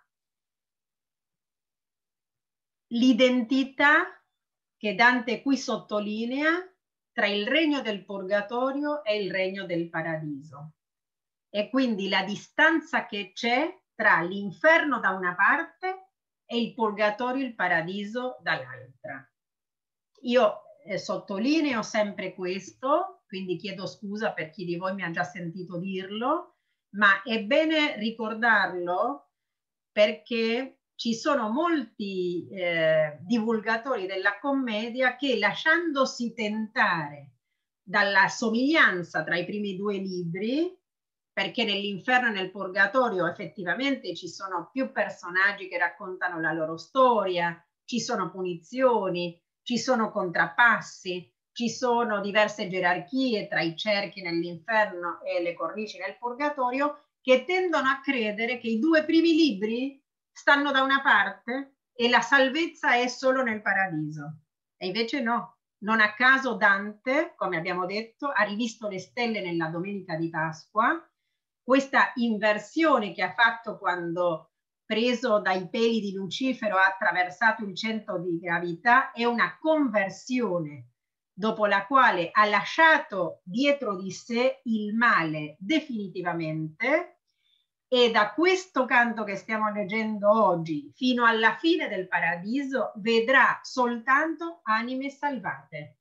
L'identità che Dante qui sottolinea tra il regno del purgatorio e il regno del paradiso. E quindi la distanza che c'è tra l'inferno da una parte e il purgatorio, il paradiso dall'altra. Io sottolineo sempre questo, quindi chiedo scusa per chi di voi mi ha già sentito dirlo, ma è bene ricordarlo perché ci sono molti divulgatori della commedia che, lasciandosi tentare dalla somiglianza tra i primi due libri, perché nell'inferno e nel purgatorio effettivamente ci sono più personaggi che raccontano la loro storia, ci sono punizioni, ci sono contrappassi, ci sono diverse gerarchie tra i cerchi nell'inferno e le cornici nel purgatorio, che tendono a credere che i due primi libri stanno da una parte e la salvezza è solo nel paradiso. E invece no. Non a caso Dante, come abbiamo detto, ha rivisto le stelle nella domenica di Pasqua. Questa inversione che ha fatto quando, preso dai peli di Lucifero, ha attraversato il centro di gravità, è una conversione dopo la quale ha lasciato dietro di sé il male definitivamente, e da questo canto che stiamo leggendo oggi fino alla fine del paradiso vedrà soltanto anime salvate.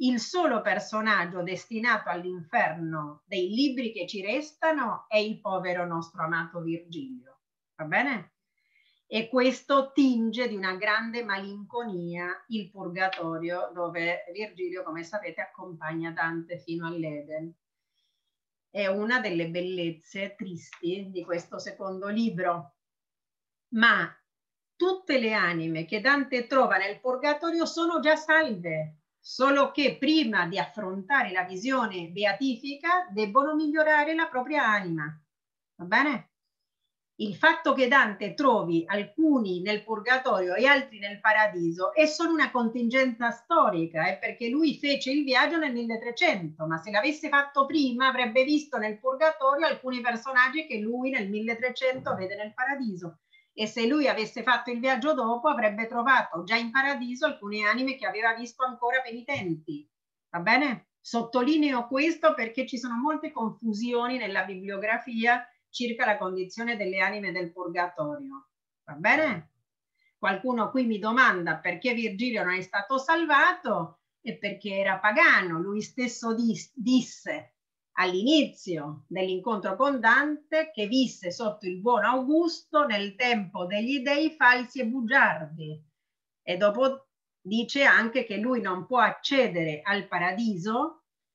il solo personaggio destinato all'inferno dei libri che ci restano è il povero nostro amato Virgilio, va bene? E questo tinge di una grande malinconia il purgatorio, dove Virgilio, come sapete, accompagna Dante fino all'Eden. È una delle bellezze tristi di questo secondo libro. Ma tutte le anime che Dante trova nel purgatorio sono già salve, solo che prima di affrontare la visione beatifica debbono migliorare la propria anima. Va bene? Il fatto che Dante trovi alcuni nel purgatorio e altri nel paradiso è solo una contingenza storica, perché lui fece il viaggio nel 1300, ma se l'avesse fatto prima avrebbe visto nel purgatorio alcuni personaggi che lui nel 1300 vede nel paradiso, e se lui avesse fatto il viaggio dopo avrebbe trovato già in paradiso alcune anime che aveva visto ancora penitenti. Va bene? Sottolineo questo perché ci sono molte confusioni nella bibliografia circa la condizione delle anime del purgatorio. Va bene? Qualcuno qui mi domanda perché Virgilio non è stato salvato, e perché era pagano. Lui stesso disse all'inizio dell'incontro con Dante che visse sotto il buon Augusto nel tempo degli dei falsi e bugiardi, e dopo dice anche che lui non può accedere al paradiso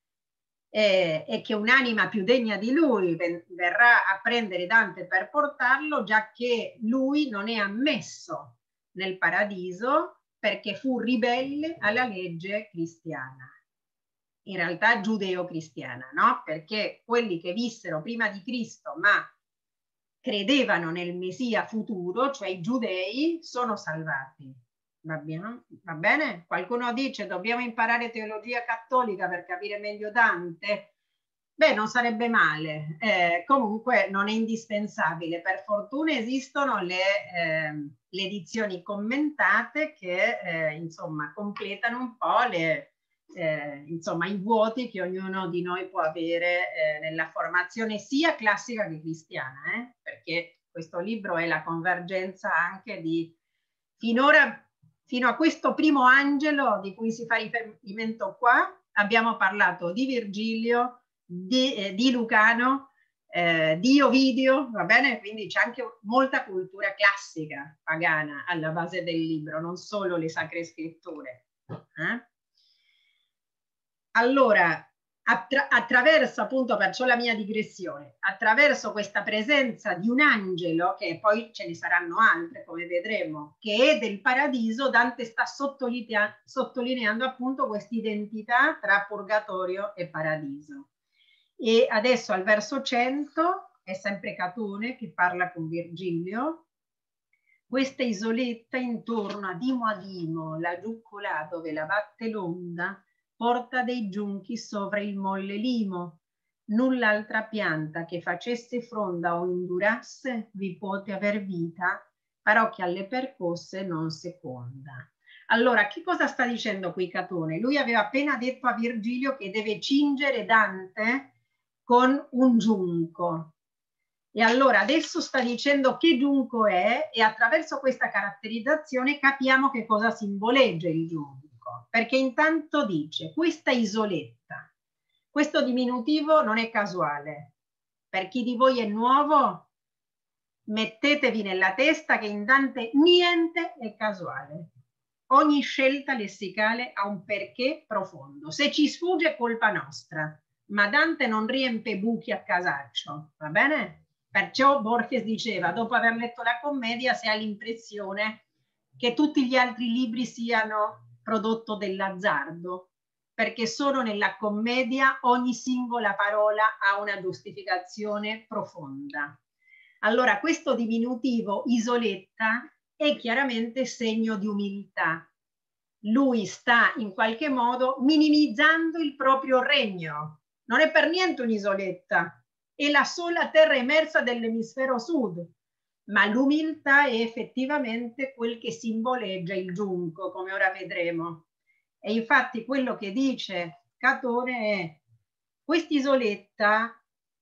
e che un'anima più degna di lui verrà a prendere Dante per portarlo, già che lui non è ammesso nel paradiso perché fu ribelle alla legge cristiana, in realtà giudeo-cristiana, no? Perché quelli che vissero prima di Cristo ma credevano nel Mesia futuro, cioè i giudei, sono salvati. Va bene? Va bene? Qualcuno dice dobbiamo imparare teologia cattolica per capire meglio Dante? Beh, non sarebbe male, comunque non è indispensabile. Per fortuna esistono le edizioni commentate che insomma completano un po' insomma, i vuoti che ognuno di noi può avere nella formazione sia classica che cristiana, perché questo libro è la convergenza anche di finora, fino a questo primo angelo di cui si fa riferimento qua, abbiamo parlato di Virgilio, di Lucano, di Ovidio, va bene? Quindi c'è anche molta cultura classica pagana alla base del libro, non solo le sacre scritture. Allora, attraverso appunto, perciò la mia digressione, attraverso questa presenza di un angelo, che poi ce ne saranno altre come vedremo, che è del paradiso, Dante sta sottolineando appunto questa identità tra purgatorio e paradiso. E adesso al verso 100 è sempre Catone che parla con Virgilio. Questa isoletta intorno a Dimo, laggiù colà dove la batte l'onda, porta dei giunchi sopra il molle limo. Null'altra pianta che facesse fronda o indurasse vi pote aver vita, però che alle percosse non seconda. Allora, che cosa sta dicendo qui Catone? Lui aveva appena detto a Virgilio che deve cingere Dante con un giunco. E allora adesso sta dicendo che giunco è, e attraverso questa caratterizzazione capiamo che cosa simboleggia il giunco, perché intanto dice questa isoletta. Questo diminutivo non è casuale. Per chi di voi è nuovo, mettetevi nella testa che in Dante niente è casuale. Ogni scelta lessicale ha un perché profondo. Se ci sfugge è colpa nostra, ma Dante non riempie buchi a casaccio, va bene? Perciò Borges diceva, dopo aver letto la commedia, si ha l'impressione che tutti gli altri libri siano prodotto dell'azzardo, perché solo nella commedia ogni singola parola ha una giustificazione profonda. Allora, questo diminutivo isoletta è chiaramente segno di umiltà. Lui sta in qualche modo minimizzando il proprio regno. Non è per niente un'isoletta, è la sola terra emersa dell'emisfero sud, ma l'umiltà è effettivamente quel che simboleggia il giunco, come ora vedremo. E infatti quello che dice Catone è quest'isoletta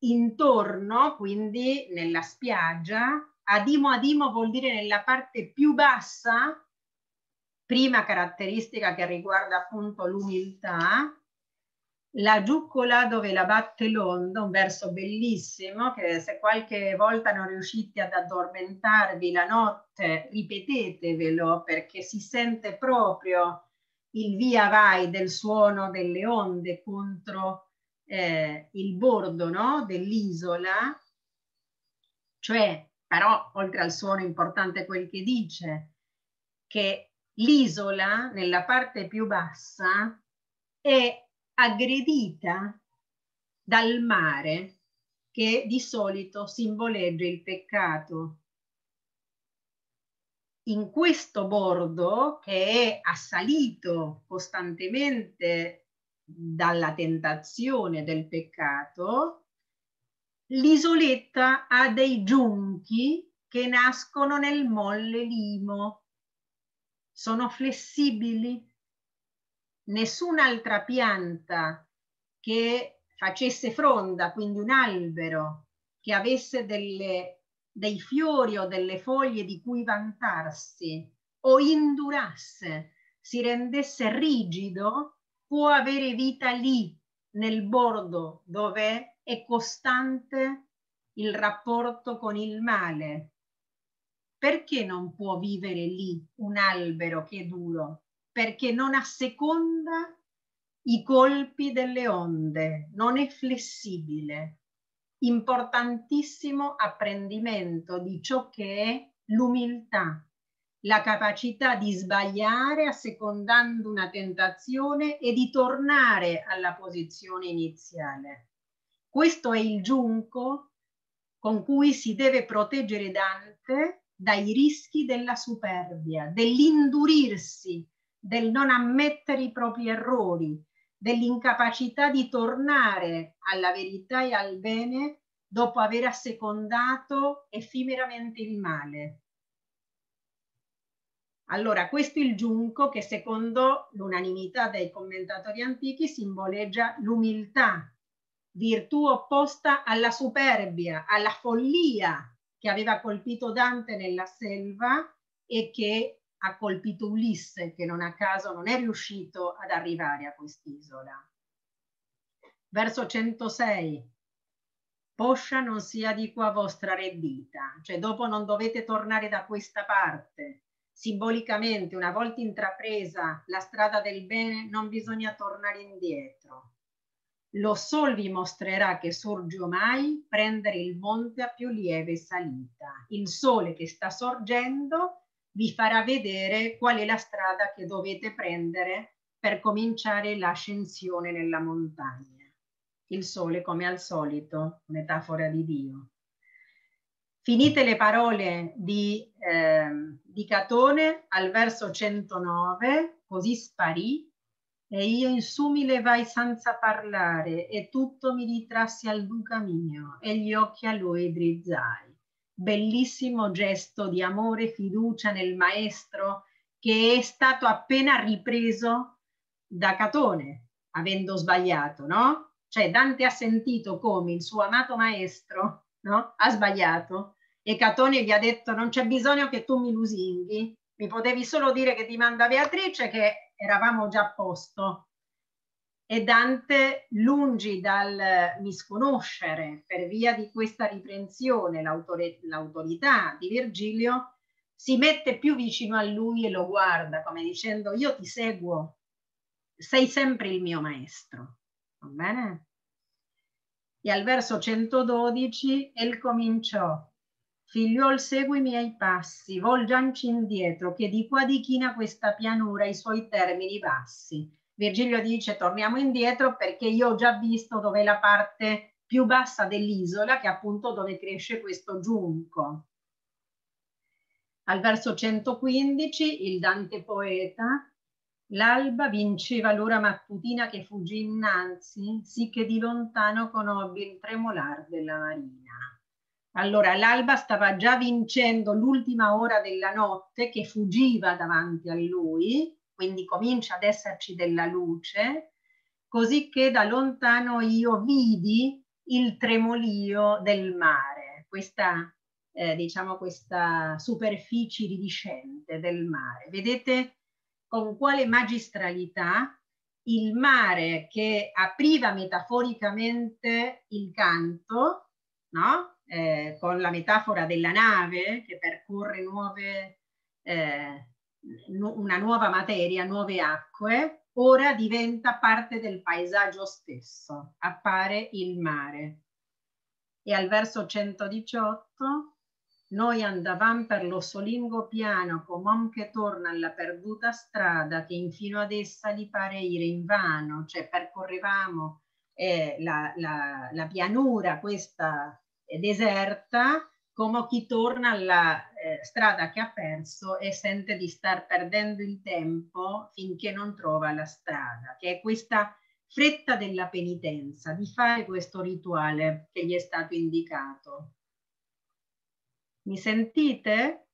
intorno, quindi nella spiaggia, a Dimo vuol dire nella parte più bassa, prima caratteristica che riguarda appunto l'umiltà, la giuccola dove la batte l'onda, un verso bellissimo che se qualche volta non riuscite ad addormentarvi la notte, ripetetevelo perché si sente proprio il via vai del suono delle onde contro il bordo, no? Dell'isola. Cioè, però, oltre al suono importante quel che dice, che l'isola nella parte più bassa è aggredita dal mare che di solito simboleggia il peccato. In questo bordo che è assalito costantemente dalla tentazione del peccato, l'isoletta ha dei giunchi che nascono nel molle limo. Sono flessibili. Nessun'altra pianta che facesse fronda, quindi un albero, che avesse dei fiori o delle foglie di cui vantarsi o indurasse, si rendesse rigido, può avere vita lì, nel bordo, dove è costante il rapporto con il male. Perché non può vivere lì un albero che è duro? Perché non asseconda i colpi delle onde, non è flessibile. Importantissimo apprendimento di ciò che è l'umiltà, la capacità di sbagliare assecondando una tentazione e di tornare alla posizione iniziale. Questo è il giunco con cui si deve proteggere Dante dai rischi della superbia, dell'indurirsi, del non ammettere i propri errori, dell'incapacità di tornare alla verità e al bene dopo aver assecondato effimeramente il male. Allora, questo è il giunco che secondo l'unanimità dei commentatori antichi simboleggia l'umiltà, virtù opposta alla superbia, alla follia che aveva colpito Dante nella selva e che ha colpito Ulisse, che non a caso non è riuscito ad arrivare a quest'isola. Verso 106. Poscia non sia di qua vostra reddita, cioè dopo non dovete tornare da questa parte. Simbolicamente, una volta intrapresa la strada del bene, non bisogna tornare indietro. Lo sol vi mostrerà che sorge ormai, prendere il monte a più lieve salita. Il sole che sta sorgendo vi farà vedere qual è la strada che dovete prendere per cominciare l'ascensione nella montagna. Il sole, come al solito, metafora di Dio. Finite le parole di Catone, al verso 109, così sparì, e io in su mi levai senza parlare, e tutto mi ritrassi al duca mio, e gli occhi a lui drizzai. Bellissimo gesto di amore e fiducia nel maestro, che è stato appena ripreso da Catone, avendo sbagliato, no? Cioè Dante ha sentito come il suo amato maestro, no? Ha sbagliato, e Catone gli ha detto: non c'è bisogno che tu mi lusinghi, mi potevi solo dire che ti manda Beatrice, che eravamo già a posto. E Dante, lungi dal misconoscere per via di questa riprensione l'autorità di Virgilio, si mette più vicino a lui e lo guarda come dicendo: io ti seguo, sei sempre il mio maestro. Va bene? E al verso 112 el cominciò: figliuol, segui i miei passi, volgianci indietro, che di qua di china questa pianura i suoi termini bassi. Virgilio dice: torniamo indietro perché io ho già visto dov'è la parte più bassa dell'isola, che è appunto dove cresce questo giunco. Al verso 115 il Dante poeta: l'alba vinceva l'ora mattutina che fuggì innanzi, sì che di lontano conobbi il tremolar della marina. Allora l'alba stava già vincendo l'ultima ora della notte che fuggiva davanti a lui, quindi comincia ad esserci della luce, così che da lontano io vidi il tremolio del mare, questa diciamo questa superficie iridescente del mare. Vedete con quale magistralità il mare, che apriva metaforicamente il canto, no? Con la metafora della nave che percorre una nuova materia, nuove acque, ora diventa parte del paesaggio stesso, appare il mare. E al verso 118, noi andavamo per lo solingo piano come un che torna alla perduta strada, che infino ad essa gli pare ire invano, cioè percorrevamo la pianura questa deserta come chi torna alla strada che ha perso e sente di star perdendo il tempo finché non trova la strada, che è questa fretta della penitenza, di fare questo rituale che gli è stato indicato. Mi sentite?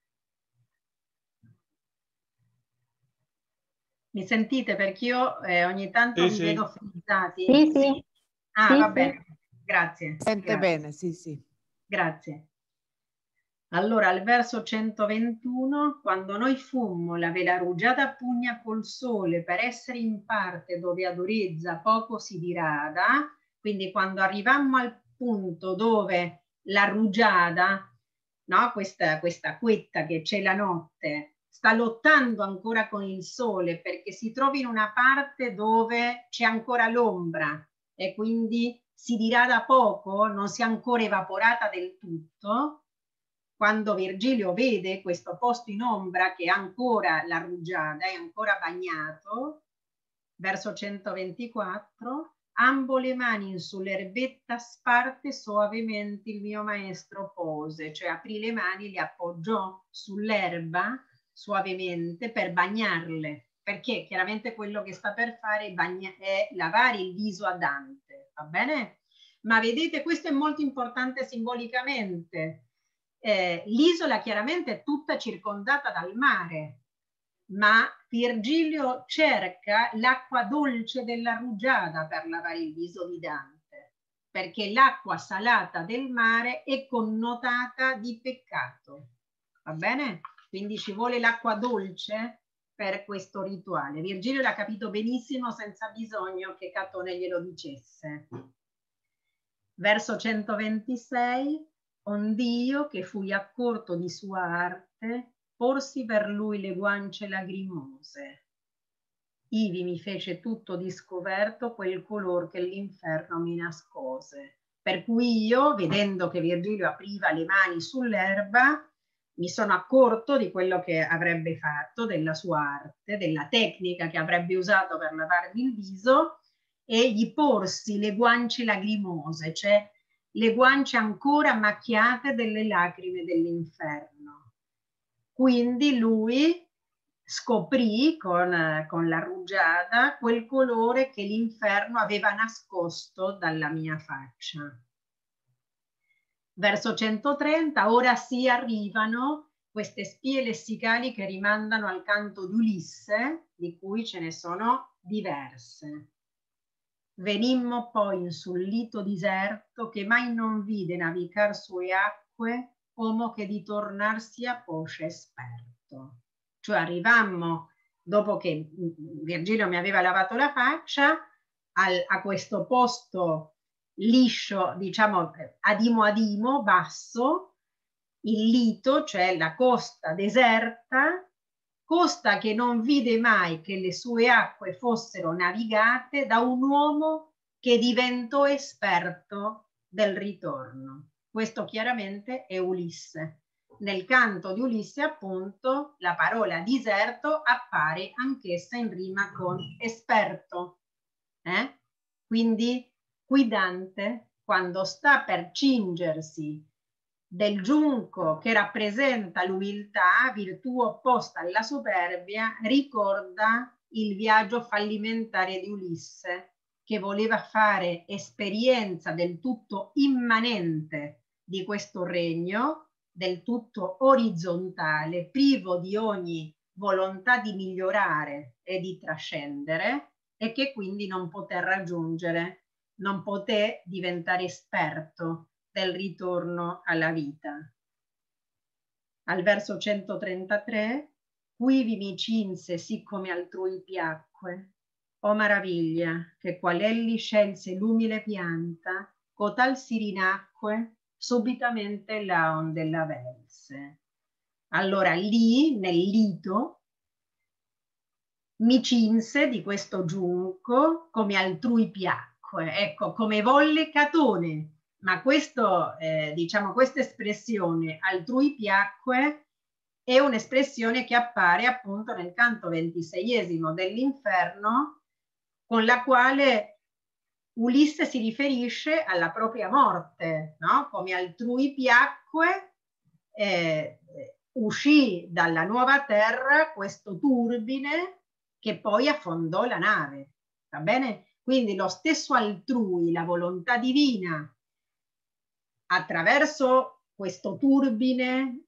Mi sentite? Perché io ogni tanto vi vedo frizzati. Sì, sì. Ah, sì, va sì. bene. Grazie. Sente bene, sì, sì. Grazie. Allora, al verso 121, quando noi fummo la vela rugiada pugna col sole per essere in parte dove adoreggia poco si dirada, quindi quando arrivammo al punto dove la rugiada, no, questa quetta che c'è la notte, sta lottando ancora con il sole perché si trova in una parte dove c'è ancora l'ombra e quindi si dirada poco, non si è ancora evaporata del tutto. Quando Virgilio vede questo posto in ombra che ha ancora la rugiada, è ancora bagnato, verso 124, ambo le mani sull'erbetta sparte soavemente il mio maestro pose, cioè aprì le mani, li appoggiò sull'erba suavemente per bagnarle, perché chiaramente quello che sta per fare è lavare il viso a Dante, va bene? Ma vedete, questo è molto importante simbolicamente. L'isola chiaramente è tutta circondata dal mare, ma Virgilio cerca l'acqua dolce della rugiada per lavare il viso di Dante, perché l'acqua salata del mare è connotata di peccato, va bene? Quindi ci vuole l'acqua dolce per questo rituale. Virgilio l'ha capito benissimo senza bisogno che Catone glielo dicesse. Verso 126, ond'io che fui accorto di sua arte, porsi per lui le guance lagrimose. Ivi mi fece tutto di scoperto quel color che l'inferno mi nascose. Per cui io, vedendo che Virgilio apriva le mani sull'erba, mi sono accorto di quello che avrebbe fatto, della sua arte, della tecnica che avrebbe usato per lavarmi il viso, e gli porsi le guance lagrimose, cioè le guance ancora macchiate delle lacrime dell'inferno. Quindi lui scoprì con la rugiada quel colore che l'inferno aveva nascosto dalla mia faccia. Verso 130, ora sì arrivano queste spie lessicali che rimandano al canto di Ulisse, di cui ce ne sono diverse. Venimmo poi in sul lito diserto che mai non vide navigar sue acque, como che di tornarsi a posce esperto. Cioè arrivammo, dopo che Virgilio mi aveva lavato la faccia, a questo posto liscio, diciamo adimo, basso, il lito, cioè la costa deserta, costa che non vide mai che le sue acque fossero navigate da un uomo che diventò esperto del ritorno. Questo chiaramente è Ulisse. Nel canto di Ulisse, appunto, la parola diserto appare anch'essa in rima con esperto. Quindi qui Dante, quando sta per cingersi del giunco che rappresenta l'umiltà, virtù opposta alla superbia, ricorda il viaggio fallimentare di Ulisse, che voleva fare esperienza del tutto immanente di questo regno, del tutto orizzontale, privo di ogni volontà di migliorare e di trascendere, e che quindi non poté raggiungere, non poté diventare esperto del ritorno alla vita. Al verso 133, quivi mi cinse sì come altrui piacque. O maraviglia, che qual egli scelse l'umile pianta, cotal si rinacque, subitamente la onde la velse. Allora lì, nel lito, mi cinse di questo giunco come altrui piacque, ecco, come volle Catone. Ma questo, diciamo, questa espressione altrui piacque è un'espressione che appare appunto nel canto 26esimo dell'Inferno, con la quale Ulisse si riferisce alla propria morte, no? Come altrui piacque, uscì dalla nuova terra questo turbine che poi affondò la nave, va bene? Quindi lo stesso altrui, la volontà divina, attraverso questo turbine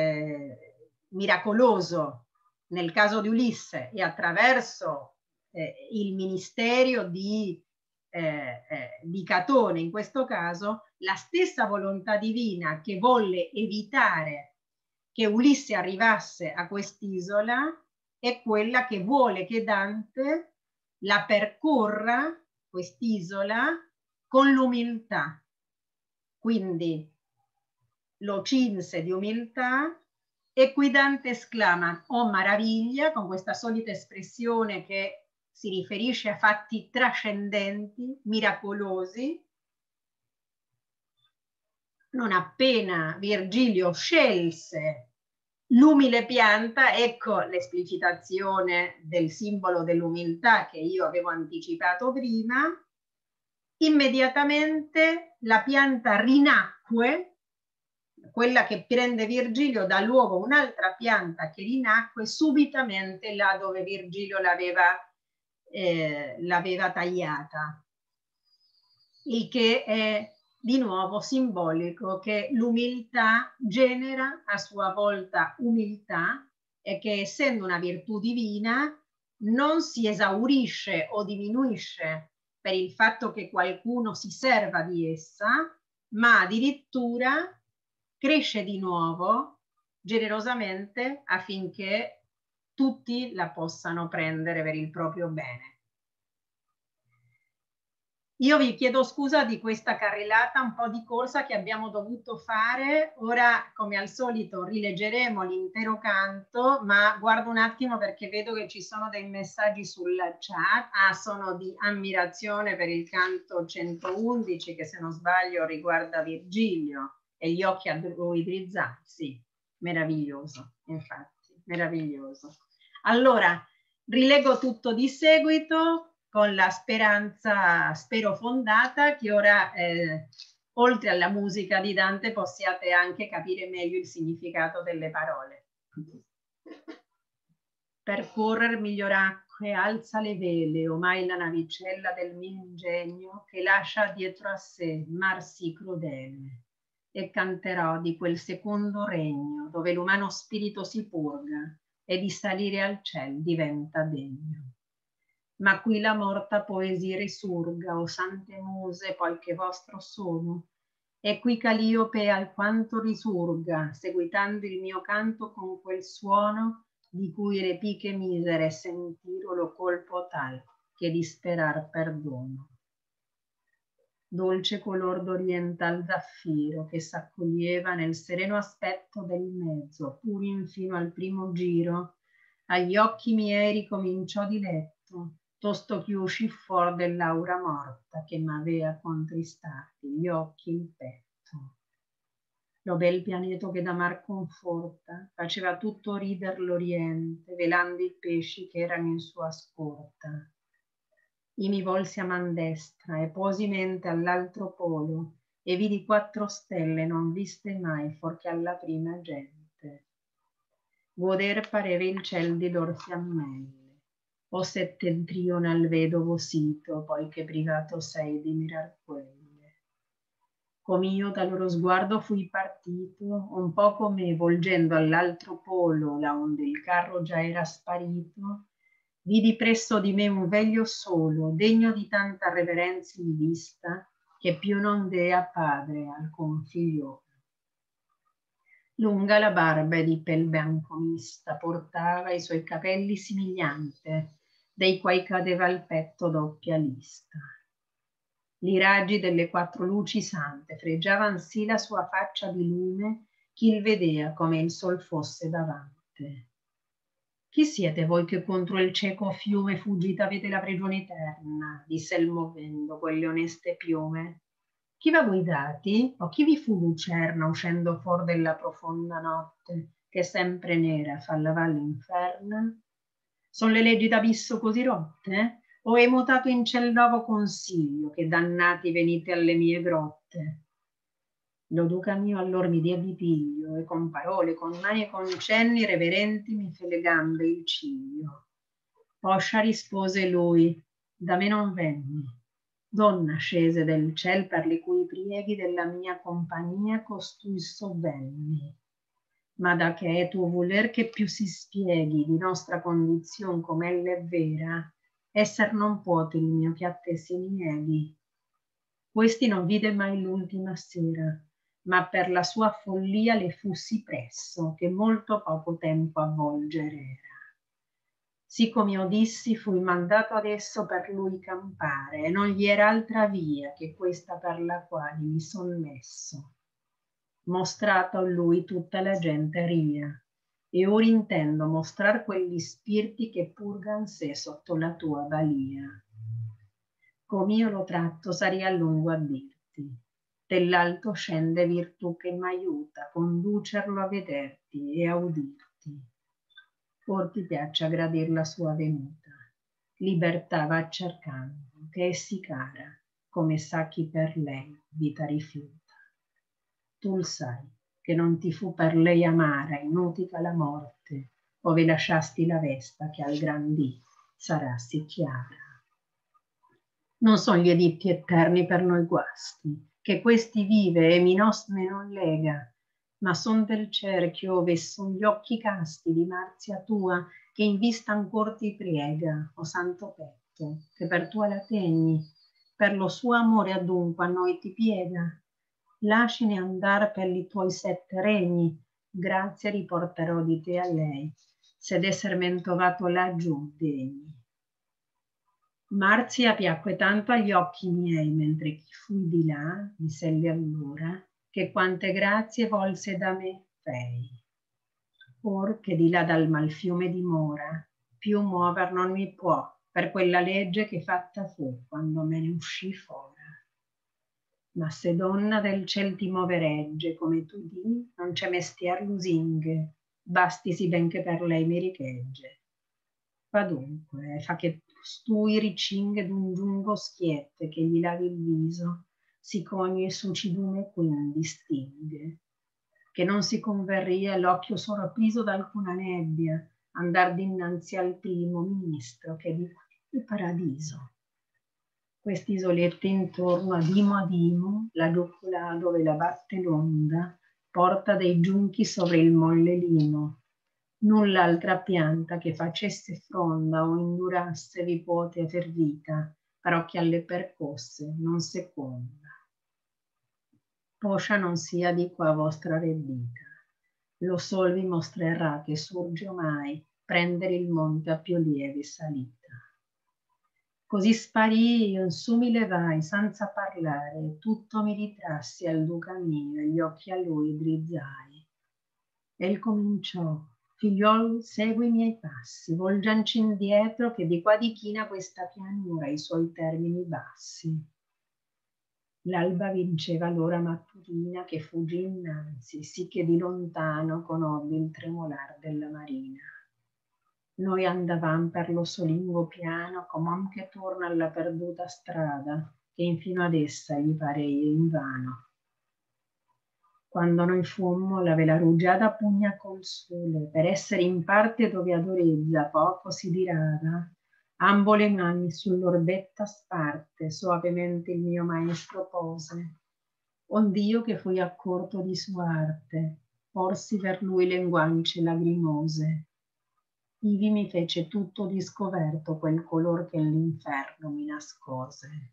miracoloso nel caso di Ulisse e attraverso il ministero di Catone in questo caso, la stessa volontà divina che volle evitare che Ulisse arrivasse a quest'isola è quella che vuole che Dante la percorra, quest'isola, con l'umiltà. Quindi lo cinse di umiltà, e qui Dante esclama "Oh maraviglia", con questa solita espressione che si riferisce a fatti trascendenti, miracolosi. Non appena Virgilio scelse l'umile pianta, ecco l'esplicitazione del simbolo dell'umiltà che io avevo anticipato prima, immediatamente la pianta rinacque. Quella che prende Virgilio dà luogo a un'altra pianta che rinacque subitamente là dove Virgilio l'aveva tagliata, il che è di nuovo simbolico che l'umiltà genera a sua volta umiltà e che, essendo una virtù divina, non si esaurisce o diminuisce per il fatto che qualcuno si serva di essa, ma addirittura cresce di nuovo generosamente affinché tutti la possano prendere per il proprio bene. Io vi chiedo scusa di questa carrellata un po' di corsa che abbiamo dovuto fare. Ora, come al solito, rileggeremo l'intero canto, ma guardo un attimo perché vedo che ci sono dei messaggi sul chat. Ah, sono di ammirazione per il canto 111, che se non sbaglio riguarda Virgilio e gli occhi idrizzati. Sì, meraviglioso, infatti, meraviglioso. Allora, rileggo tutto di seguito, con la speranza, spero fondata, che ora, oltre alla musica di Dante, possiate anche capire meglio il significato delle parole. Percorrer miglior acque, alza le vele, omai la navicella del mio ingegno, che lascia dietro a sé mar sì crudele, e canterò di quel secondo regno, dove l'umano spirito si purga, e di salire al ciel diventa degno. Ma qui la morta poesia risurga, o sante muse, poi che vostro sono, e qui Caliope alquanto risurga, seguitando il mio canto con quel suono, di cui le piche misere sentiro lo colpo tal, che disperar perdono. Dolce color d'oriental zaffiro, che s'accoglieva nel sereno aspetto del mezzo, pur infino al primo giro, agli occhi miei ricominciò diletto, tosto che uscì fuor dell'aura morta che m'avea contristati gli occhi, il petto. Lo bel pianeto che da mar conforta faceva tutto rider l'oriente, velando i pesci che erano in sua scorta. I mi volsi a man destra e posi mente all'altro polo e vidi 4 stelle non viste mai fuorché alla prima gente. Goder pareva il ciel di lor fiammelle, o settentrione al vedovo sito, poi che privato sei di mirar quelle. Com'io da loro sguardo fui partito, un po' come volgendo all'altro polo, là onde il carro già era sparito, vidi presso di me un veglio solo, degno di tanta reverenzia in vista, che più non dea padre alcun figliolo. Lunga la barba e di pel bianco mista portava i suoi capelli simigliante, dei quai cadeva al petto doppia lista. I raggi delle quattro luci sante fregiavan sì la sua faccia di lume, chi il vedea come il sol fosse davante. Chi siete voi che contro il cieco fiume fuggita avete la prigione eterna? Disse il movendo quelle oneste piume. Chi v'ha guidati? O chi vi fu lucerna uscendo fuor della profonda notte, che sempre nera fa la valle inferna? Son le leggi d'abisso così rotte? O è mutato in ciel nuovo consiglio che dannati venite alle mie grotte? Lo duca mio allor mi dia di piglio e con parole, con mani e con cenni reverenti mi fe le gambe il ciglio. Poscia rispose lui, da me non venni. Donna scese del ciel per le cui prieghi della mia compagnia costui sovvenni. Ma da che è tuo voler che più si spieghi di nostra condizion com'ella è vera, esser non puote il mio che a te si nieghi. Questi non vide mai l'ultima sera, ma per la sua follia le fu sì presso che molto poco tempo avvolgere era. Sì come io dissi, fui mandato adesso per lui campare, e non gli era altra via che questa per la quale mi son messo. Mostrato a lui tutta la gente ria, e ora intendo mostrar quegli spiriti che purgan sé sotto la tua balia. Com'io lo tratto sarei a lungo a dirti, dell'alto scende virtù che m'aiuta a conducerlo a vederti e a udirti. Or ti piaccia gradir la sua venuta, libertà va cercando, che è sì cara, come sa chi per lei vita rifiuta. Tu l sai che non ti fu per lei amara, inutica la morte, ove lasciasti la vesta che al gran dì sarà sì chiara. Non son gli editti eterni per noi guasti, che questi vive e mi nostre non lega, ma son del cerchio ove son gli occhi casti di Marzia tua, che in vista ancor ti priega, o santo petto, che per tua la tegni, per lo suo amore adunque a noi ti piega. Lascine andar per li tuoi 7 regni, grazia riporterò di te a lei, se d'esser men trovato laggiù degni. Marzia piacque tanto agli occhi miei, mentre chi fui di là, diss'egli allora, che quante grazie volse da me fei. Or che di là dal mal fiume dimora, più muover non mi può, per quella legge che fatta fu, quando me ne uscì fora. Ma se donna del ciel ti moveregge, come tu di, non c'è mestier lusinghe, basti sì ben che per lei mi richegge. Fa dunque, fa che stui ricinghe d'un giungo schiette che gli lavi il viso, si coglie sucidume quindi stinghe, che non si converria l'occhio sorpreso d'alcuna nebbia, andar dinanzi al primo ministro che di il paradiso. Quest'isolette intorno a dimo, la giucola dove la batte l'onda, porta dei giunchi sovra il molle limo. Null'altra pianta che facesse fronda o indurasse vi puote aver vita, però che alle percosse non seconda. Poscia non sia di qua vostra reddita, lo sol vi mostrerà che surge omai prendere il monte a più lieve salita. Così sparii io in su mi levai senza parlare, tutto mi ritrassi al duca mio e gli occhi a lui drizzai. El cominciò, figliol, segui i miei passi, volgianci indietro che di qua di china questa pianura i suoi termini bassi. L'alba vinceva l'ora mattutina che fuggì innanzi, sì che di lontano conobbi il tremolar della marina. Noi andavam per lo solingo piano com'om che torna alla perduta strada, che infino ad essa gli parei invano. Quando noi fummo, la vela rugiada pugna col sole, per essere in parte dove adorezza poco si dirada, ambo le mani sull'orbetta sparte, soavemente il mio maestro pose. Ond'io che fui accorto di sua arte, porsi per lui le guance lagrimose. Ivi mi fece tutto di scoverto quel color che l'inferno mi nascose.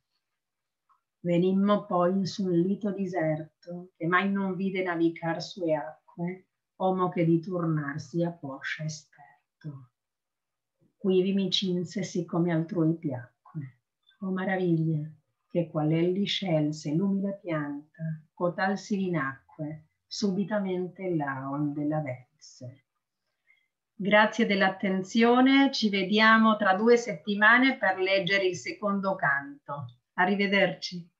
Venimmo poi in sul lito diserto, che mai non vide navigar sue acque, uomo che di tornar sia poscia esperto. Quivi mi cinse siccome altrui piacque. Oh maraviglia, che qual egli scelse l'umile pianta, cotal si rinacque, subitamente là onde la velse. Grazie dell'attenzione, ci vediamo tra 2 settimane per leggere il secondo canto. Arrivederci.